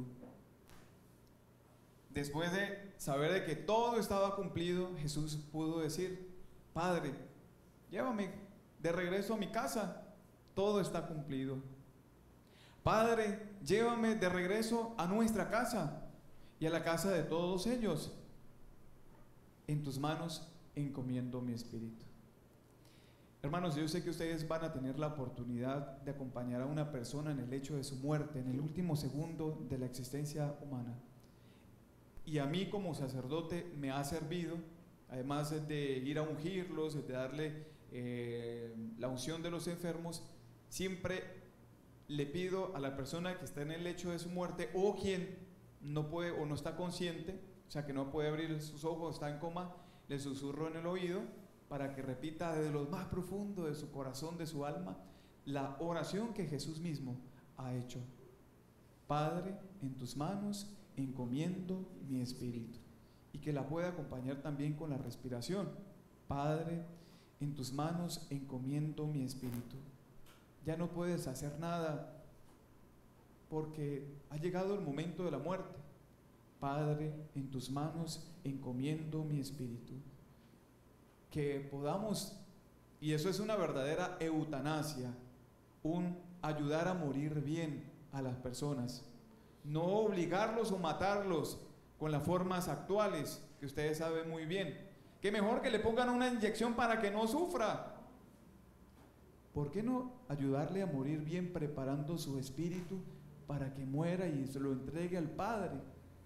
Speaker 1: Después de saber de que todo estaba cumplido, Jesús pudo decir, Padre, llévame de regreso a mi casa, todo está cumplido. Padre, llévame de regreso a nuestra casa y a la casa de todos ellos. En tus manos encomiendo mi espíritu. Hermanos, yo sé que ustedes van a tener la oportunidad de acompañar a una persona en el hecho de su muerte, en el último segundo de la existencia humana. Y a mí como sacerdote me ha servido, además de ir a ungirlos, de darle eh, la unción de los enfermos, siempre le pido a la persona que está en el lecho de su muerte o quien no puede o no está consciente, o sea que no puede abrir sus ojos, está en coma, le susurro en el oído para que repita desde lo más profundo de su corazón, de su alma, la oración que Jesús mismo ha hecho. Padre, en tus manos encomiendo mi espíritu. Y que la pueda acompañar también con la respiración. Padre, en tus manos encomiendo mi espíritu. Ya no puedes hacer nada porque ha llegado el momento de la muerte. Padre, en tus manos encomiendo mi espíritu. Que podamos, y eso es una verdadera eutanasia, un ayudar a morir bien a las personas, no obligarlos o matarlos con las formas actuales que ustedes saben muy bien, que mejor que le pongan una inyección para que no sufra. ¿Por qué no ayudarle a morir bien preparando su espíritu para que muera y se lo entregue al Padre?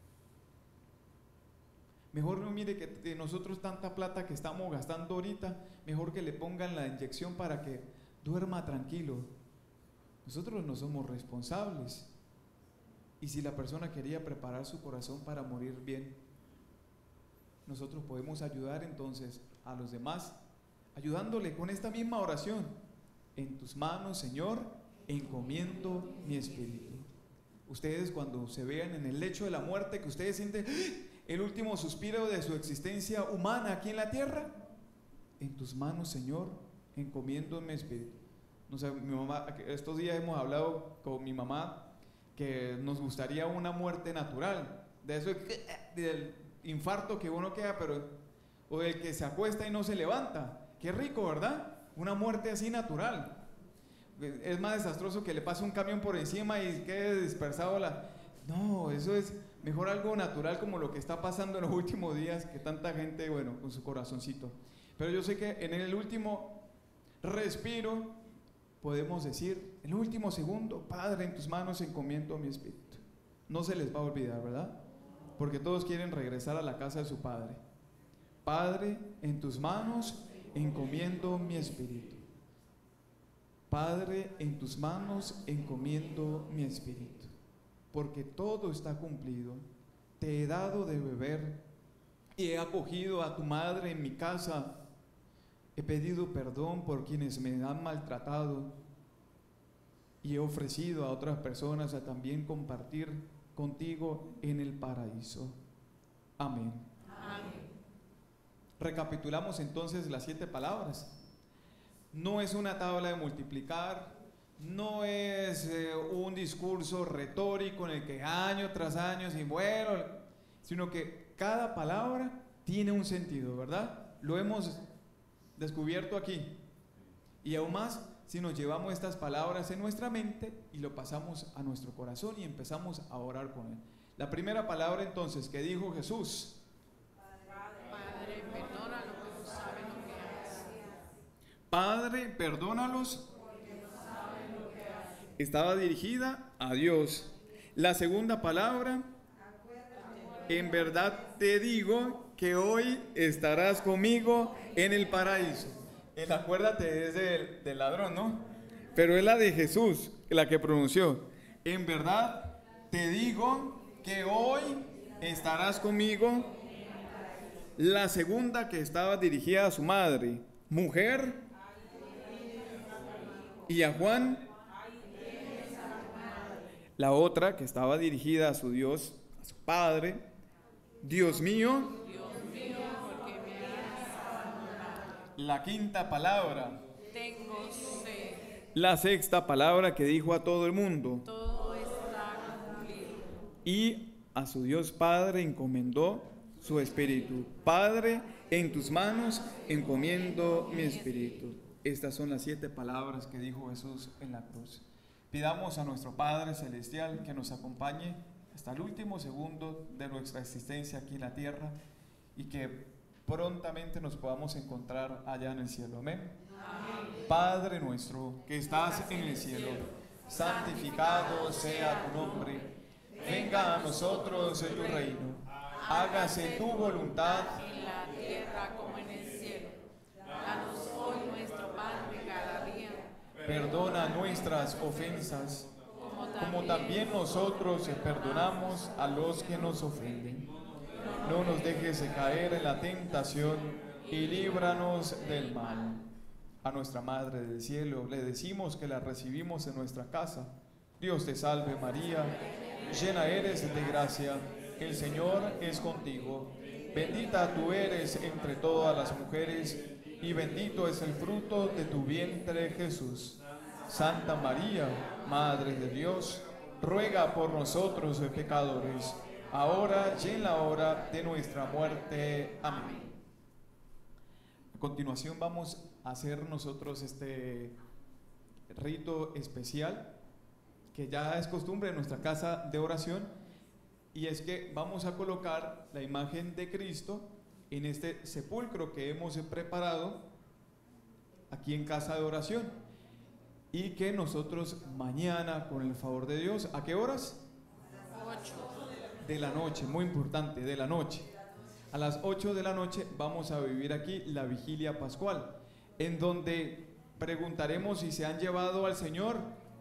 Speaker 1: Mejor no mire que de nosotros tanta plata que estamos gastando ahorita, mejor que le pongan la inyección para que duerma tranquilo. Nosotros no somos responsables. Y si la persona quería preparar su corazón para morir bien, nosotros podemos ayudar entonces a los demás, ayudándole con esta misma oración. En tus manos, Señor, encomiendo mi espíritu. Ustedes cuando se vean en el lecho de la muerte, que ustedes sienten el último suspiro de su existencia humana aquí en la tierra, en tus manos, Señor, encomiendo mi espíritu. No sé, mi mamá, estos días hemos hablado con mi mamá que nos gustaría una muerte natural, de eso del infarto que uno queda, pero o del que se acuesta y no se levanta. Qué rico, ¿verdad? Una muerte así natural. Es más desastroso que le pase un camión por encima y quede dispersado la... No, eso es mejor algo natural como lo que está pasando en los últimos días, que tanta gente, bueno, con su corazoncito. Pero yo sé que en el último respiro podemos decir, en el último segundo, Padre, en tus manos encomiendo mi espíritu. No se les va a olvidar, ¿verdad? Porque todos quieren regresar a la casa de su Padre. Padre, en tus manos encomiendo mi espíritu. Padre, en tus manos encomiendo mi espíritu. Porque todo está cumplido. Te he dado de beber y he acogido a tu madre en mi casa. He pedido perdón por quienes me han maltratado y he ofrecido a otras personas a también compartir contigo en el paraíso. Amén.
Speaker 3: Amén.
Speaker 1: Recapitulamos entonces las siete palabras. no es una tabla de multiplicar, no es eh, un discurso retórico en el que año tras año, y bueno, sino que cada palabra tiene un sentido, ¿verdad? Lo hemos descubierto aquí. Y aún más si nos llevamos estas palabras en nuestra mente y lo pasamos a nuestro corazón y empezamos a orar con él. La primera palabra entonces que dijo Jesús:
Speaker 3: Padre, perdona lo que no saben lo que hacen.
Speaker 1: Padre, perdónalos. Estaba dirigida a Dios. La segunda palabra: en verdad te digo que hoy estarás conmigo en el paraíso. El acuérdate es del, del ladrón, ¿no? Pero es la de Jesús, la que pronunció. En verdad te digo que hoy estarás conmigo. La segunda, que estaba dirigida a su madre: mujer. Y a Juan. La otra, que estaba dirigida a su Dios, a su Padre: Dios mío. La quinta palabra:
Speaker 3: Tengo sed.
Speaker 1: la sexta palabra que dijo a todo el mundo:
Speaker 3: Todo está cumplido.
Speaker 1: y a su Dios Padre encomendó su espíritu. Padre, en tus manos encomiendo mi espíritu. Estas son las siete palabras que dijo Jesús en la cruz. Pidamos a nuestro Padre Celestial que nos acompañe hasta el último segundo de nuestra existencia aquí en la tierra y que prontamente nos podamos encontrar allá en el cielo. Amén. Amén. Padre nuestro que estás en el cielo, santificado sea tu nombre. Venga a nosotros tu reino. Hágase tu voluntad
Speaker 3: En la tierra como en el cielo. Danos hoy nuestro pan de cada día.
Speaker 1: Perdona nuestras ofensas, como también nosotros perdonamos a los que nos ofenden. No nos dejes caer en la tentación y líbranos del mal. A nuestra Madre del Cielo le decimos que la recibimos en nuestra casa. Dios te salve María, llena eres de gracia, el Señor es contigo. Bendita tú eres entre todas las mujeres y bendito es el fruto de tu vientre Jesús. Santa María, Madre de Dios, ruega por nosotros pecadores, ahora y en la hora de nuestra muerte. Amén. A continuación vamos a hacer nosotros este rito especial que ya es costumbre en nuestra casa de oración, y es que vamos a colocar la imagen de Cristo en este sepulcro que hemos preparado aquí en casa de oración, y que nosotros mañana, con el favor de Dios, ¿a qué horas?
Speaker 3: Ocho.
Speaker 1: De la noche, muy importante, de la noche. A las ocho de la noche vamos a vivir aquí la vigilia pascual, en donde preguntaremos si se han llevado al Señor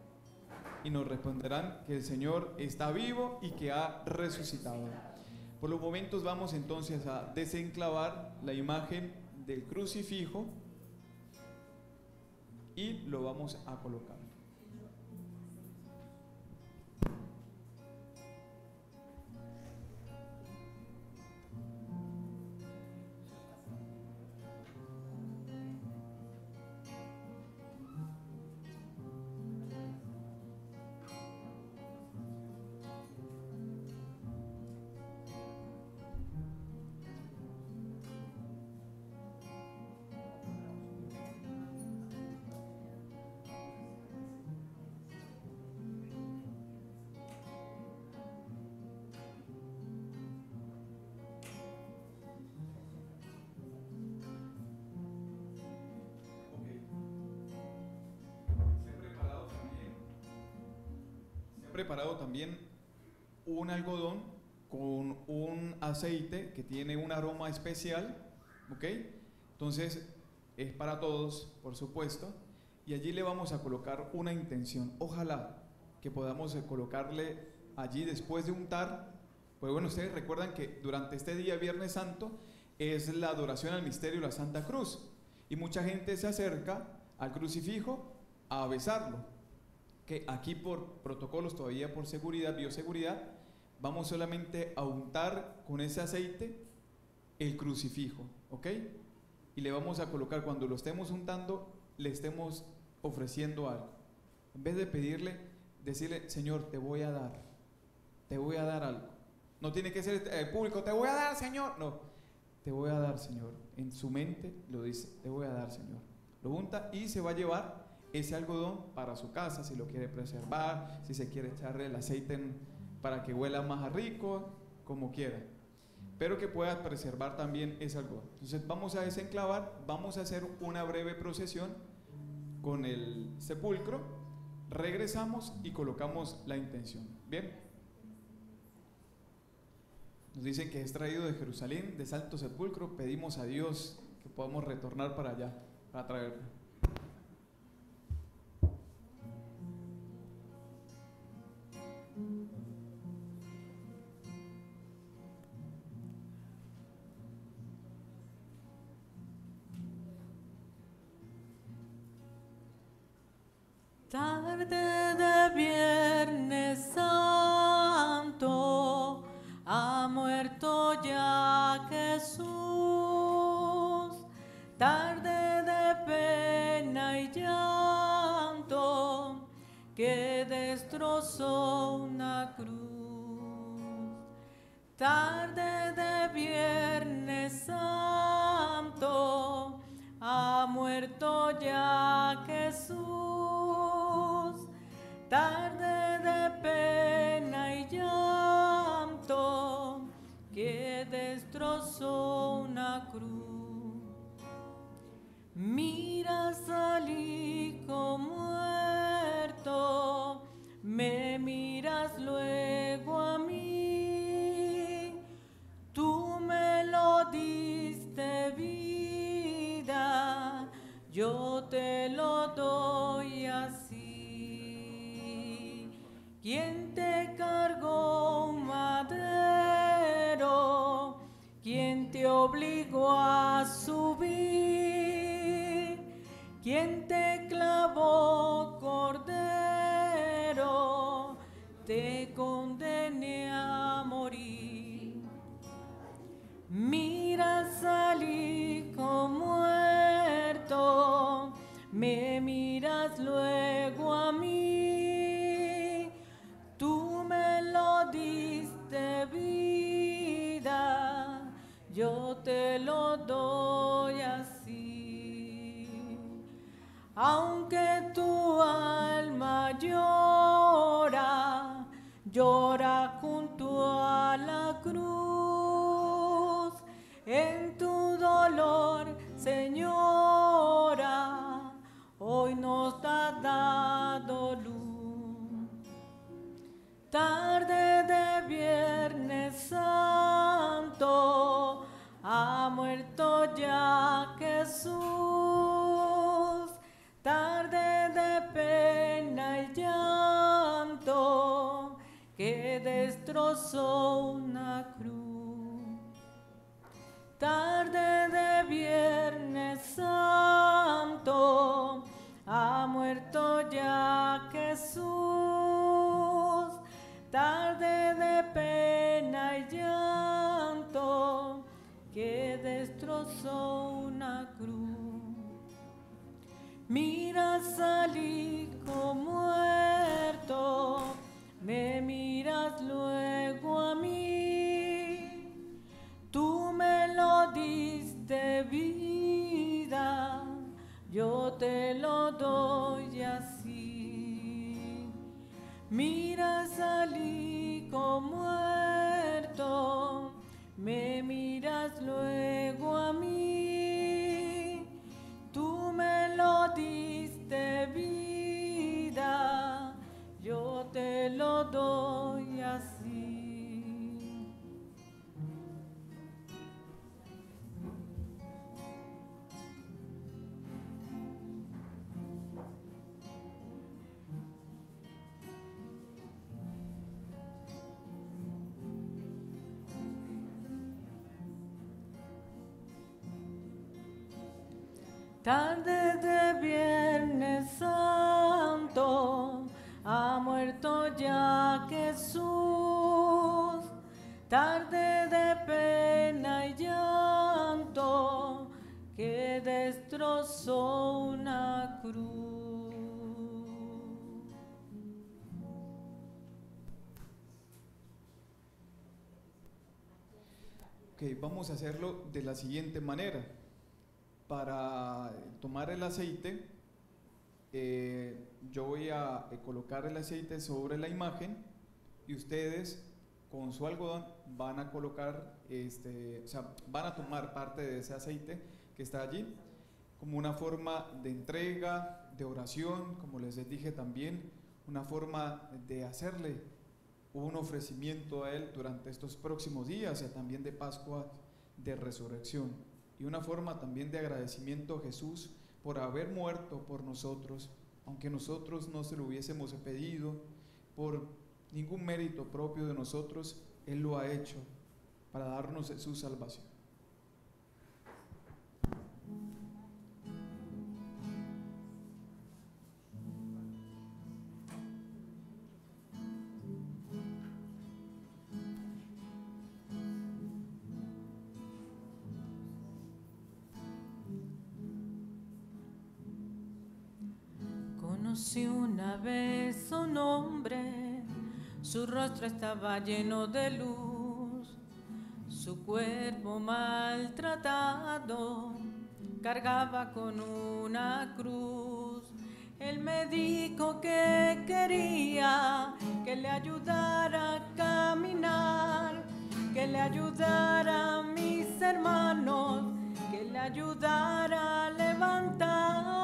Speaker 1: y nos responderán que el Señor está vivo y que ha resucitado. Por los momentos vamos entonces a desenclavar la imagen del crucifijo y lo vamos a colocar. Preparado también un algodón con un aceite que tiene un aroma especial, ¿ok? Entonces es para todos, por supuesto, y allí le vamos a colocar una intención. Ojalá que podamos colocarle allí después de untar. Pues bueno, ustedes recuerdan que durante este día Viernes Santo es la adoración al misterio de la Santa Cruz, y mucha gente se acerca al crucifijo a besarlo. Que aquí por protocolos, todavía por seguridad, bioseguridad, vamos solamente a untar con ese aceite el crucifijo, ¿ok? Y le vamos a colocar, cuando lo estemos untando, le estemos ofreciendo algo. En vez de pedirle, decirle, Señor, te voy a dar, te voy a dar algo. No tiene que ser el público, te voy a dar, Señor. No, te voy a dar, Señor. En su mente lo dice, te voy a dar, Señor. Lo junta y se va a llevar ese algodón para su casa, si lo quiere preservar, si se quiere echarle el aceite en, para que huela más rico, como quiera, pero que pueda preservar también ese algodón. Entonces vamos a desenclavar, vamos a hacer una breve procesión con el sepulcro, regresamos y colocamos la intención. Bien, nos dicen que es traído de Jerusalén, de Santo Sepulcro. Pedimos a Dios que podamos retornar para allá, para traerlo.
Speaker 2: Tarde de Viernes Santo, ha muerto ya Jesús. Tarde de pena y llanto, que destrozó una cruz. Tarde de Viernes Santo, ha muerto ya Jesús. Tarde de pena y llanto, que destrozó una cruz. Miras al Hijo muerto, me miras luego a mí. Tú me lo diste vida, yo te lo doy así. ¿Quién te cargó un madero? ¿Quién te obligó a subir? ¿Quién te clavó cordero? Te condené a morir. Miras al Hijo muerto, me miras luego a mí. Tú me lo diste vida, yo te lo doy así. Aunque tu alma llora, llora junto a la cruz. En tu dolor, Señora, hoy nos has dado luz. Tarde de Viernes Santo, ha muerto ya Jesús. Tarde de pena y llanto, que destrozó una cruz. Tarde de Viernes Santo, ha muerto ya Jesús. Tarde de pena y llanto, que destrozó una cruz. Miras al Hijo muerto, me miras luego a mí. Tú me lo diste vida, yo te lo doy así. Miras al Hijo muerto, me miras luego a mí. Tú me lo diste vida, yo te lo doy así. Tarde de Viernes Santo, ha muerto ya Jesús. Tarde de pena y llanto, que des destrozó una cruz.
Speaker 1: Ok, vamos a hacerlo de la siguiente manera. Para tomar el aceite, eh, yo voy a eh, colocar el aceite sobre la imagen y ustedes con su algodón van a colocar, este, o sea, van a tomar parte de ese aceite que está allí como una forma de entrega, de oración, como les dije también, una forma de hacerle un ofrecimiento a Él durante estos próximos días y también de Pascua de Resurrección, y una forma también de agradecimiento a Jesús por haber muerto por nosotros, aunque nosotros no se lo hubiésemos pedido, por ningún mérito propio de nosotros, Él lo ha hecho para darnos su salvación.
Speaker 2: Conocí una vez un hombre, su rostro estaba lleno de luz, su cuerpo maltratado cargaba con una cruz. Él me dijo que quería que le ayudara a caminar, que le ayudara a mis hermanos, que le ayudara a levantar.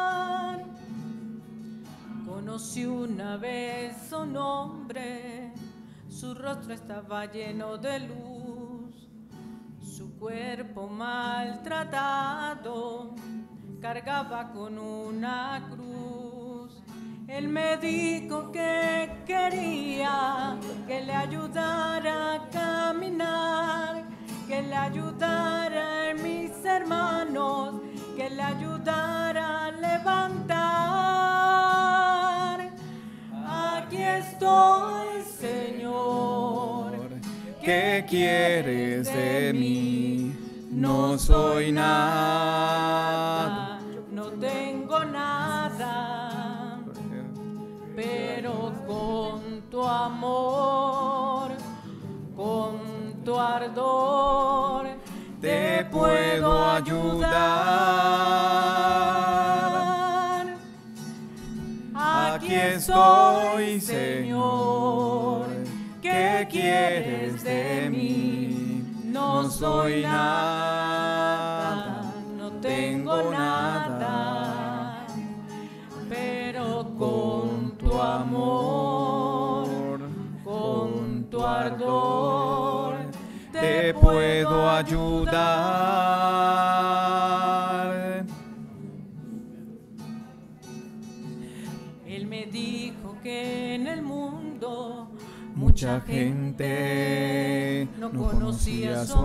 Speaker 2: Conocí una vez un hombre, su rostro estaba lleno de luz, su cuerpo maltratado cargaba con una cruz. Él me dijo que quería que le ayudara a caminar, que le ayudara a mis hermanos, que le ayudara a levantar. Aquí estoy, Señor.
Speaker 1: ¿Qué quieres de mí? No soy nada,
Speaker 2: no tengo nada, pero con tu amor, con tu ardor, te puedo ayudar. Aquí estoy, Señor. ¿Qué quieres de mí? No soy nada, no tengo nada, pero con tu amor, con tu ardor, te puedo ayudar. Él me dijo que en el mundo mucha gente no conocía su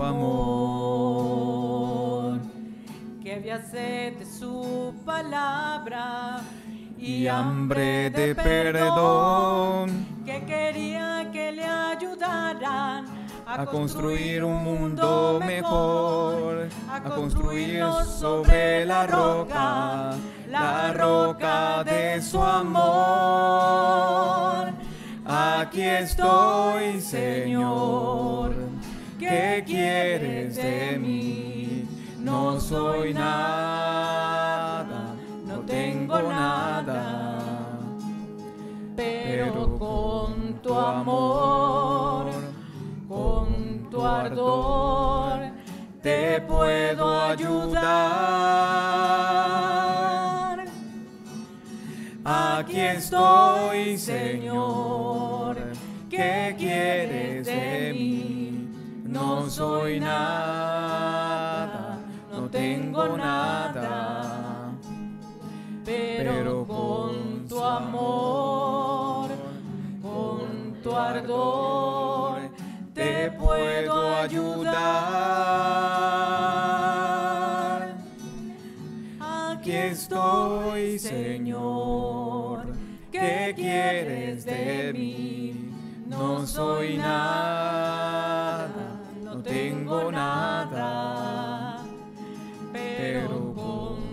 Speaker 2: amor, que había sed de su palabra y hambre de perdón, que quería que le ayudaran a construir un mundo mejor, a construirlo sobre la roca, la roca de su amor. Aquí estoy, Señor. ¿Qué quieres de mí? No soy nada, no tengo nada, pero con tu amor, con tu ardor, te puedo ayudar. Aquí estoy, Señor. ¿Qué quieres de mí? No soy nada, no tengo nada, pero con tu amor, con tu ardor, te puedo ayudar. Aquí estoy, Señor. ¿Qué quieres de mí? No soy nada, no tengo nada, pero con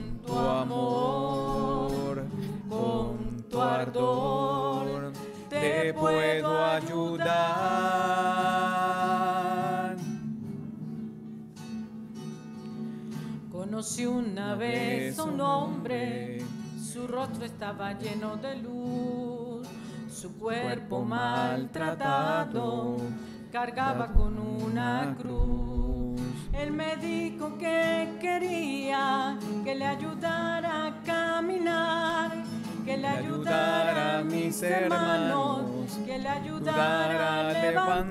Speaker 2: pasó un hombre, su rostro estaba lleno de luz, su cuerpo maltratado cargaba con una cruz. Él me dijo que quería que le ayudara a caminar, que le ayudara a mis hermanos, que le ayudara a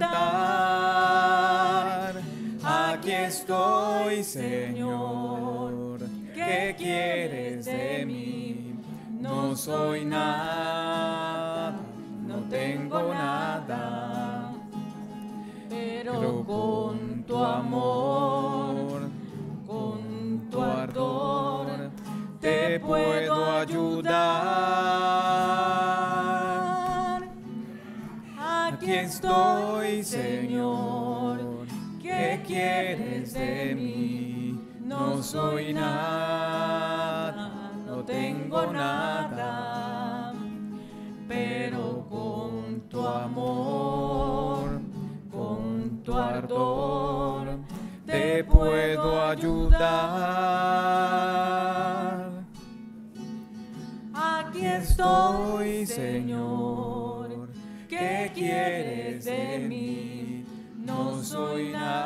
Speaker 2: levantar.
Speaker 1: Aquí estoy, Señor, ¿qué quieres de mí? No soy nada, no tengo nada,
Speaker 2: pero con tu amor, con tu ardor, te puedo ayudar. Aquí estoy, Señor, ¿qué quieres de mí? No soy nada, no tengo nada, pero con tu amor, con tu ardor, te puedo ayudar. Aquí estoy, Señor, ¿qué quieres de mí? No soy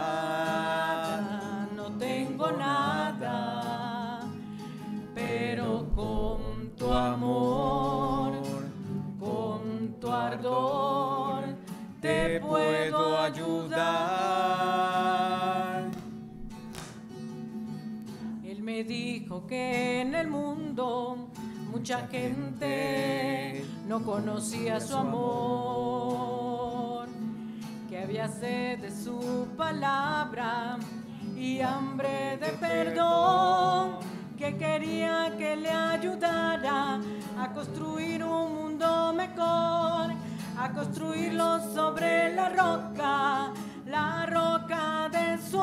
Speaker 2: nada, no tengo nada, pero con tu amor, con tu ardor, te puedo ayudar. Él me dijo que en el mundo mucha gente no conocía su amor, que había sed de su palabra y hambre de perdón, que quería que le ayudara a construir un mundo mejor, a construirlo sobre la roca, la roca de su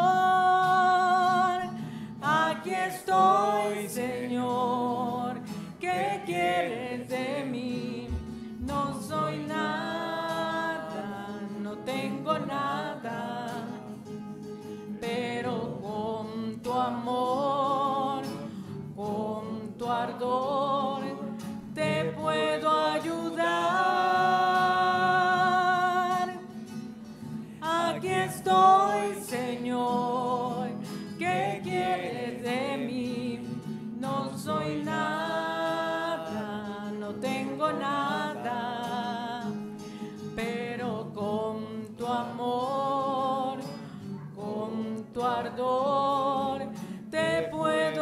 Speaker 2: amor. Aquí estoy, Señor, ¿qué quieres de mí? No soy nada, no tengo nada, pero con tu amor, con tu ardor, te puedo ayudar. Aquí estoy, Señor, ¿qué quieres de mí? No soy nada, no tengo nada, pero con tu amor, con tu ardor, te puedo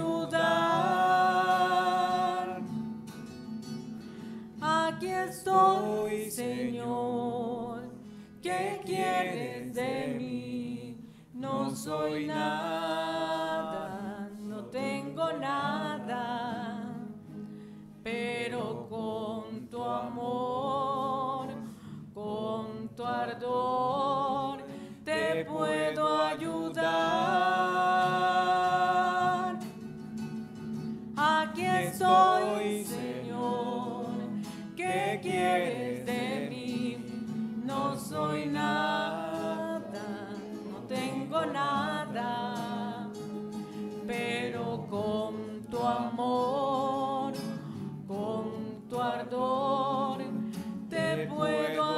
Speaker 2: ayudar. Aquí estoy, Señor, ¿qué quieres de mí? No soy nada, no tengo nada, pero con tu amor, con tu ardor, te puedo ayudar. Aquí estoy, Señor, ¿qué quieres de mí? No soy nada, no tengo nada, pero con tu amor, con tu ardor, te puedo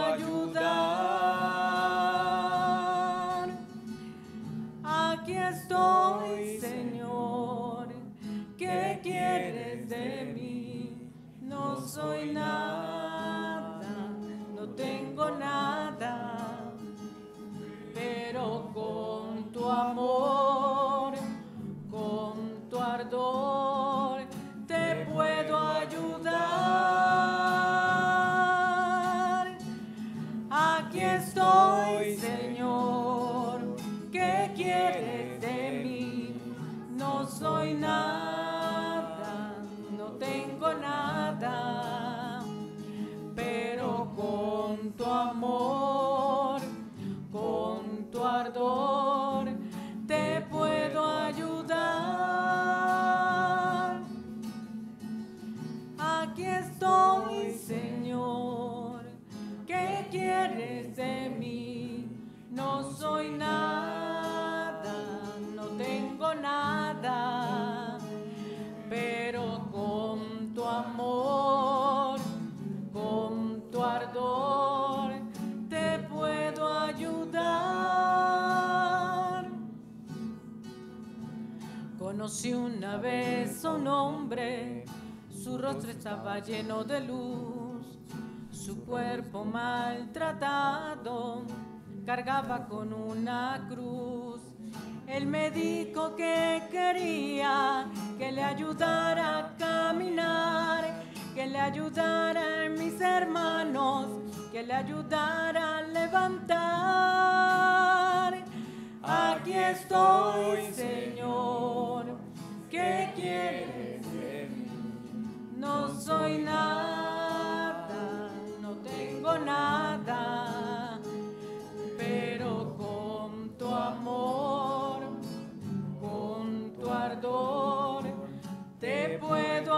Speaker 2: ayudar. Aquí estoy, Señor, ¿qué quieres de mí? No soy nada, no tengo nada, pero con tu amor, con tu ardor, te puedo ayudar. Aquí estoy, Señor, ¿qué quieres de mí? No soy nada, no tengo nada, pero con tu amor, con tu ardor, te puedo ayudar. Aquí estoy, Señor, ¿qué quieres de mí? No soy nada, no tengo nada, Conocí una vez a un hombre, su rostro estaba lleno de luz, su cuerpo maltratado cargaba con una cruz. Él me dijo que quería que le ayudara a caminar, que le ayudara a mis hermanos, que le ayudara a levantar. Aquí estoy, Señor, ¿qué quieres de mí? No soy nada, no tengo nada, pero con tu amor, con tu ardor, te puedo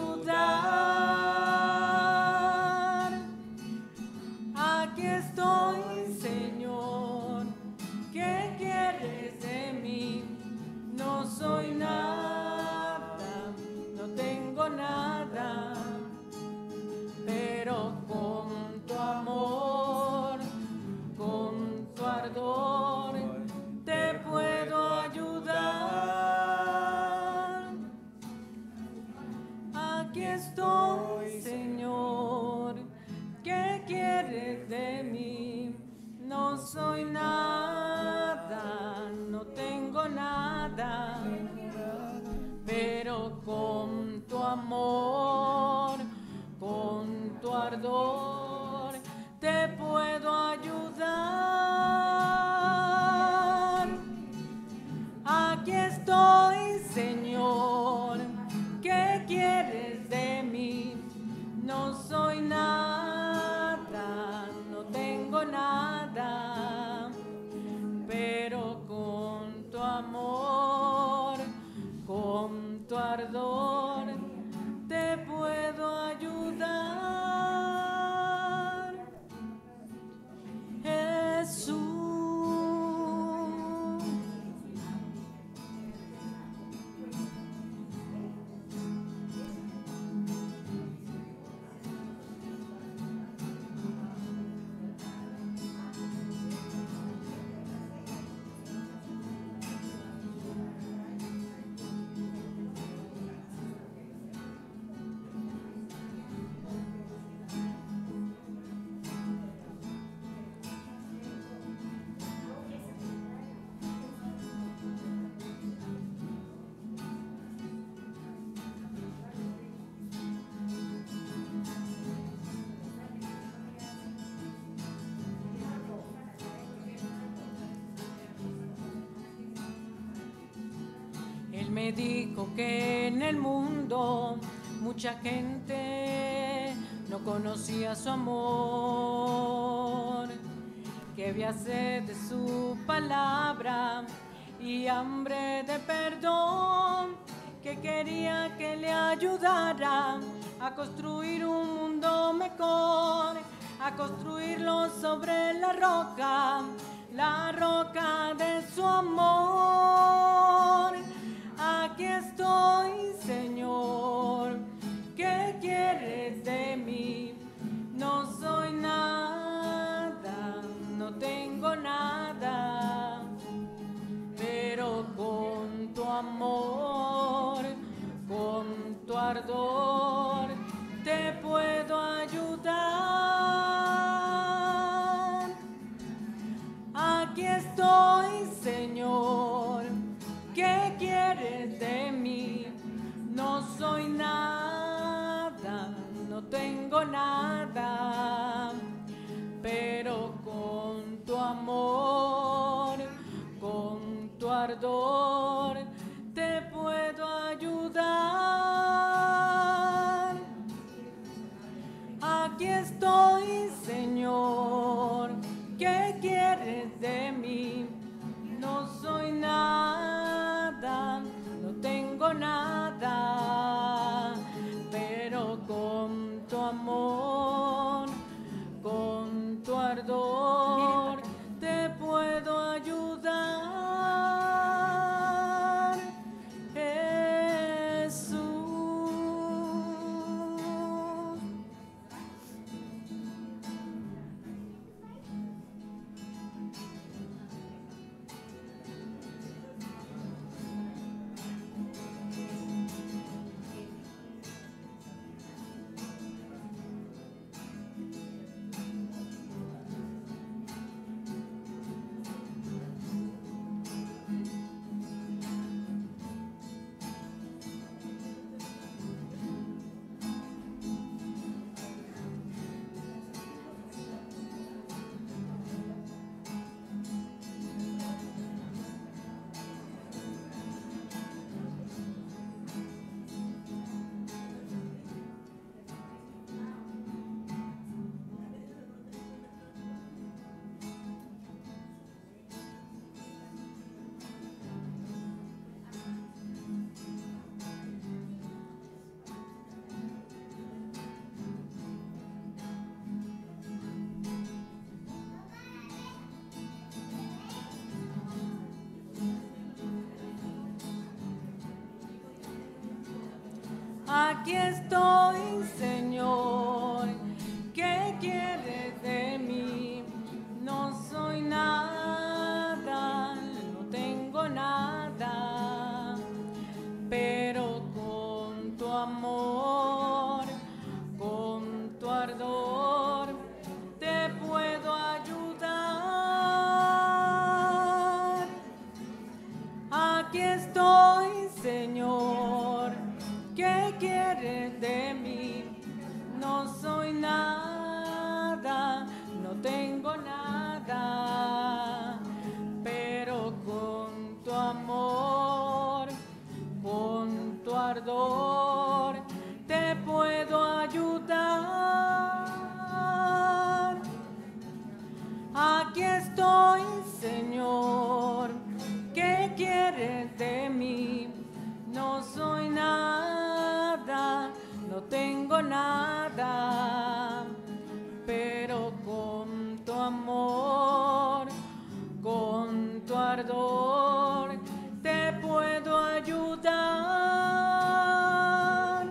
Speaker 2: ayudar. Aquí estoy, Señor, ¿qué quieres de mí? No soy nada, no tengo nada, pero con tu amor, con tu ardor, te puedo ayudar. Aquí estoy, Señor, ¿qué quieres de mí? No soy nada, no tengo nada, pero con tu amor, con tu ardor, te puedo ayudar. Aquí estoy, Señor, ¿qué quieres de mí? No soy nada, no tengo nada, pero con tu amor, con tu ardor, te puedo ayudar. Jesús. Me dijo que en el mundo mucha gente no conocía su amor, que había sed de su palabra y hambre de perdón, que quería que le ayudara a construir un mundo mejor, a construirlo sobre la roca, la roca de su amor. Aquí estoy, Señor, ¿qué quieres de mí? No soy nada, no tengo nada, pero con tu amor, con tu ardor, te puedo ayudar. Aquí estoy, Señor, ¿qué quieres de mí? No soy nada, no tengo nada, pero con tu amor, con tu ardor, te puedo ayudar. Aquí estoy, Señor, ¿qué quieres de mí? No soy nada, no tengo nada, pero con tu amor, Aquí estoy, Señor, ¿qué quieres de mí? No soy nada, no tengo nada, pero con tu amor, con tu ardor, te puedo ayudar. Aquí estoy, Señor, ¿qué quieres de mí? No soy nada, no tengo nada, pero con tu amor, con tu ardor, te puedo ayudar. Aquí estoy, Señor, ¿qué quieres de mí? No soy nada, no tengo nada, pero con tu amor, con tu ardor, te puedo ayudar.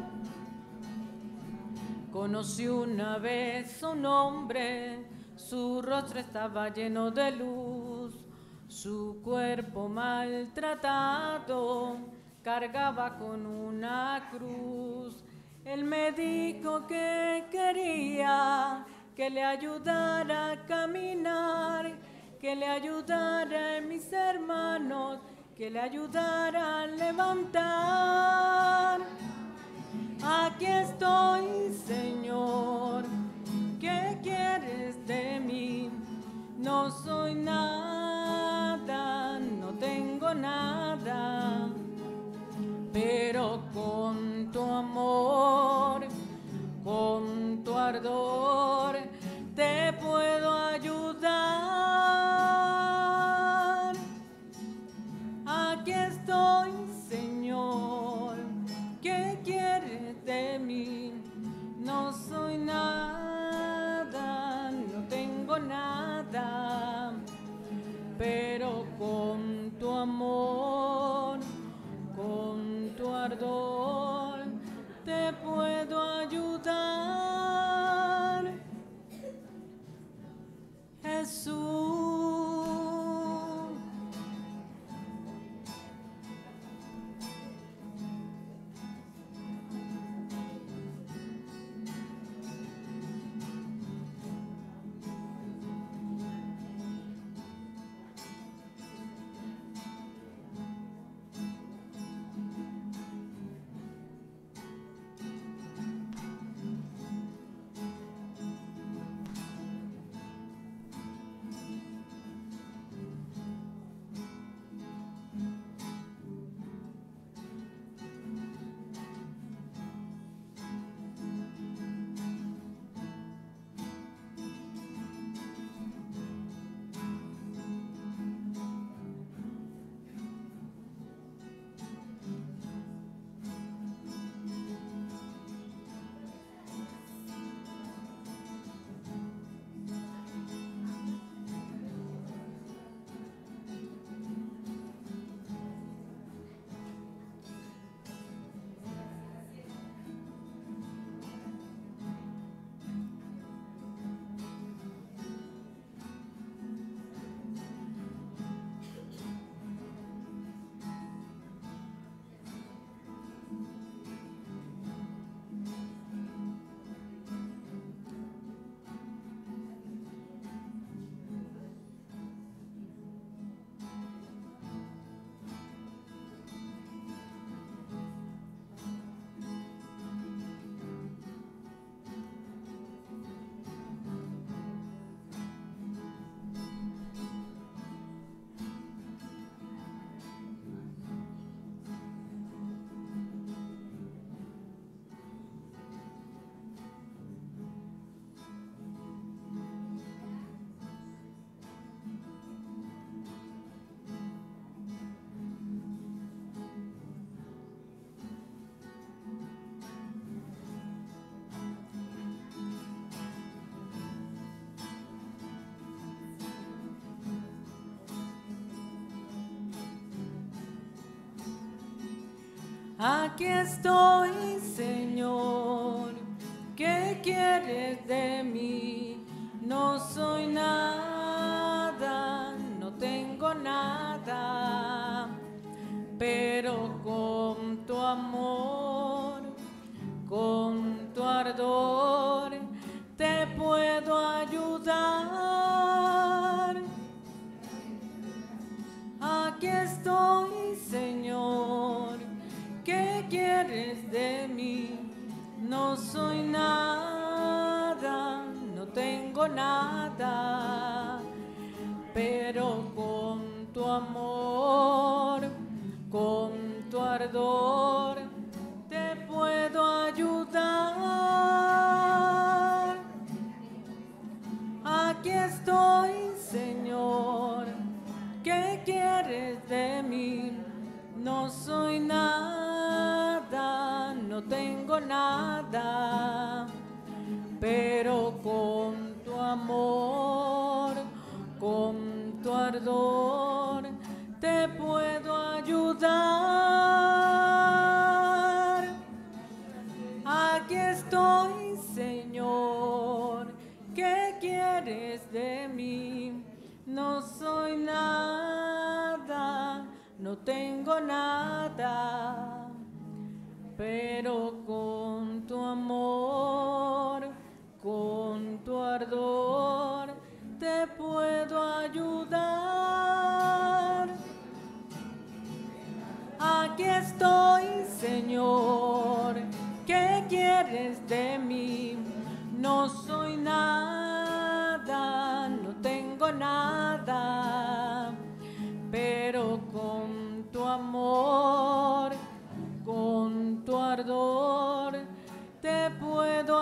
Speaker 2: Conocí una vez a un hombre, su rostro estaba lleno de luz, su cuerpo maltratado cargaba con una cruz. Él me dijo que quería que le ayudara a caminar, que le ayudara a mis hermanos, que le ayudara a levantar. Aquí estoy, Señor, ¿qué quieres de mí? No soy nada, no tengo nada, pero con tu amor, con tu ardor, te puedo ayudar. Aquí estoy, Señor, ¿qué quieres de mí? No soy nada, no tengo nada, pero con tu amor, con tu ardor, te puedo ayudar. Jesús. Aquí estoy, Señor. quieres de mí? No soy nada, no tengo nada, pero con tu amor, con tu ardor, te puedo ayudar. Aquí estoy, Señor, ¿qué quieres de mí? No soy nada, no tengo nada, pero con tu amor, con tu ardor, te puedo ayudar. Aquí estoy, Señor, ¿qué quieres de mí? No soy nada, no tengo nada, pero con tu amor, con tu ardor, te puedo ayudar. Aquí estoy, Señor, ¿qué quieres de mí? No soy nada, no tengo nada, pero con tu amor, con tu ardor, te puedo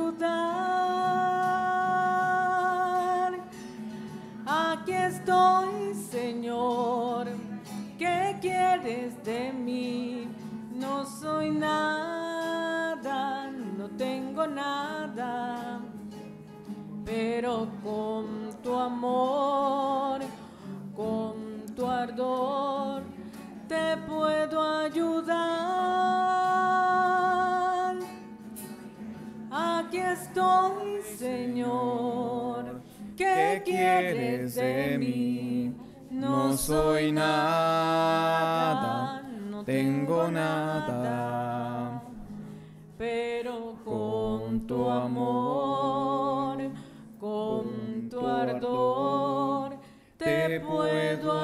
Speaker 2: ayudar. Aquí estoy, Señor, ¿qué quieres de mí? No soy nada, no tengo nada, pero con tu amor, con tu ardor, te puedo ayudar. Aquí estoy, Señor, ¿qué quieres de mí? No soy nada, no tengo nada, pero con tu amor, con tu ardor, te puedo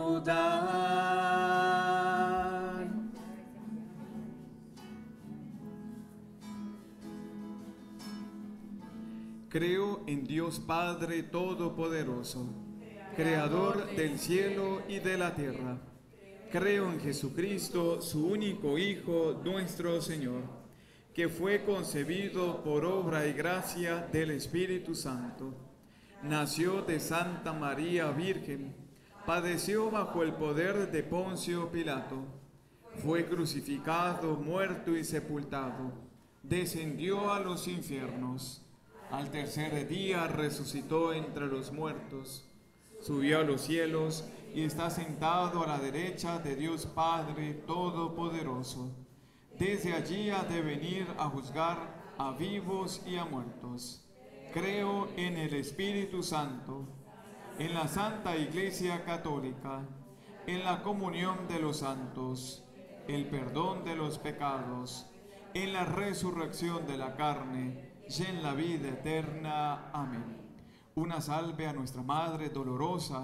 Speaker 2: ayudar.
Speaker 1: Creo en Dios Padre Todopoderoso, Creador del cielo y de la tierra. Creo en Jesucristo, su único Hijo, nuestro Señor, que fue concebido por obra y gracia del Espíritu Santo. Nació de Santa María Virgen, padeció bajo el poder de Poncio Pilato, fue crucificado, muerto y sepultado, descendió a los infiernos. Al tercer día resucitó entre los muertos, subió a los cielos y está sentado a la derecha de Dios Padre Todopoderoso. Desde allí ha de venir a juzgar a vivos y a muertos. Creo en el Espíritu Santo, en la Santa Iglesia Católica, en la comunión de los santos, el perdón de los pecados, en la resurrección de la carne y en la vida eterna. Amén. Una salve a nuestra Madre dolorosa.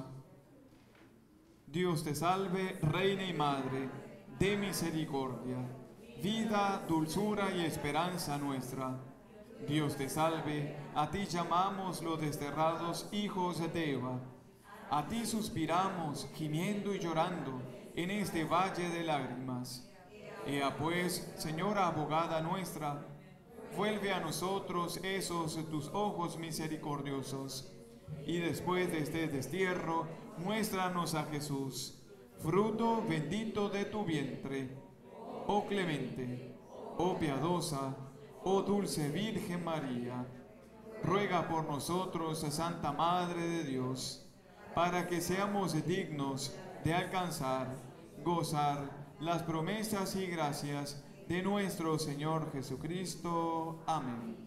Speaker 1: Dios te salve, Reina y Madre, de misericordia, vida, dulzura y esperanza nuestra. Dios te salve, a ti llamamos los desterrados hijos de Eva. A ti suspiramos, gimiendo y llorando, en este valle de lágrimas. Ea pues, Señora abogada nuestra, vuelve a nosotros esos tus ojos misericordiosos, y después de este destierro, muéstranos a Jesús, fruto bendito de tu vientre. Oh clemente, oh piadosa, oh dulce Virgen María, ruega por nosotros, Santa Madre de Dios, para que seamos dignos de alcanzar, gozar las promesas y gracias de nuestro Señor Jesucristo. Amén.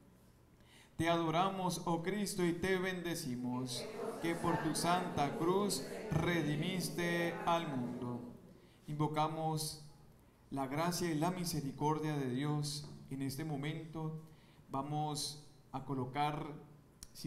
Speaker 1: Te adoramos, oh Cristo, y te bendecimos, que por tu santa cruz redimiste al mundo. Invocamos la gracia y la misericordia de Dios. En este momento vamos a colocar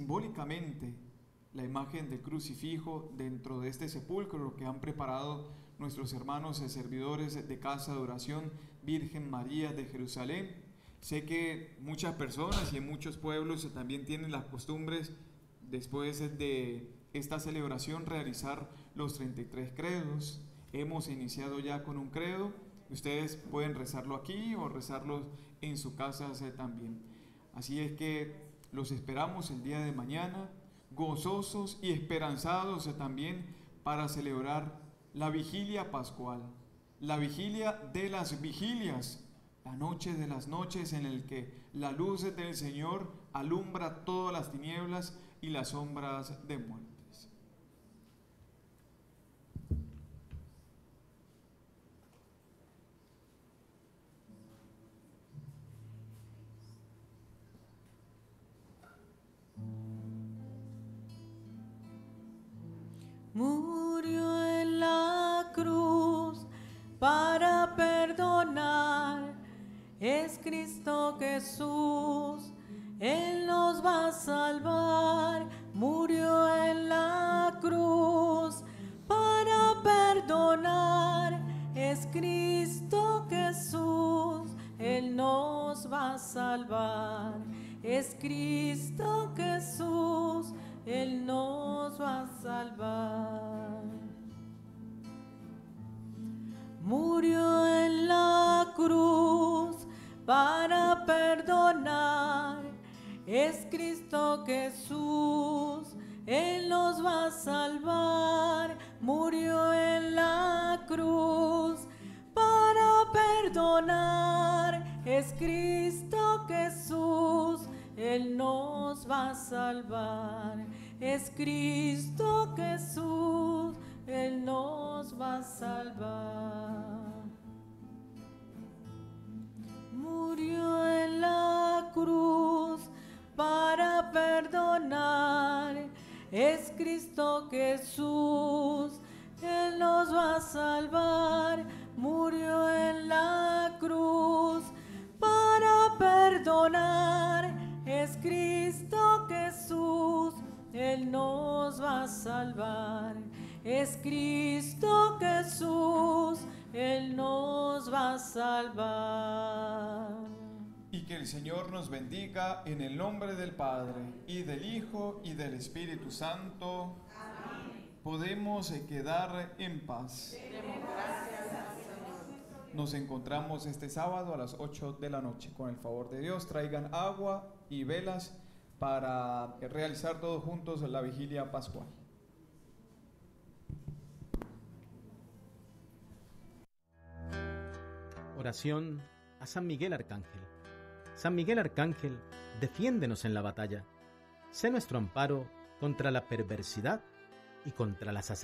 Speaker 1: simbólicamente la imagen del crucifijo dentro de este sepulcro que han preparado nuestros hermanos y servidores de Casa de Oración Virgen María de Jerusalén. Sé que muchas personas y en muchos pueblos también tienen las costumbres, después de esta celebración, realizar los treinta y tres credos. Hemos iniciado ya con un credo. Ustedes pueden rezarlo aquí o rezarlo en su casa también. Así es que los esperamos el día de mañana, gozosos y esperanzados también para celebrar la vigilia pascual, la vigilia de las vigilias, la noche de las noches en el que la luz del Señor alumbra todas las tinieblas y las sombras de muertes.
Speaker 2: Murió en la cruz para perdonar, es Cristo Jesús, Él nos va a salvar. Murió en la cruz para perdonar, es Cristo Jesús, Él nos va a salvar. Es Cristo Jesús, Él nos va a salvar. Murió en la cruz para perdonar, es Cristo Jesús, Él nos va a salvar. Murió en la cruz para perdonar, es Cristo Jesús, Él nos va a salvar. Es Cristo Jesús, Él nos va a salvar. Murió en la cruz para perdonar, es Cristo Jesús, Él nos va a salvar. Murió en la cruz para perdonar, es Cristo Jesús, Él nos va a salvar. Es Cristo Jesús, Él nos va a salvar.
Speaker 1: Y que el Señor nos bendiga en el nombre del Padre, y del Hijo, y del Espíritu Santo. Amén. Podemos quedar en paz. Nos encontramos este sábado a las ocho de la noche. Con el favor de Dios, traigan agua y velas para realizar todos juntos la vigilia pascual.
Speaker 4: Oración a San Miguel Arcángel. San Miguel Arcángel, defiéndenos en la batalla. Sé nuestro amparo contra la perversidad y contra las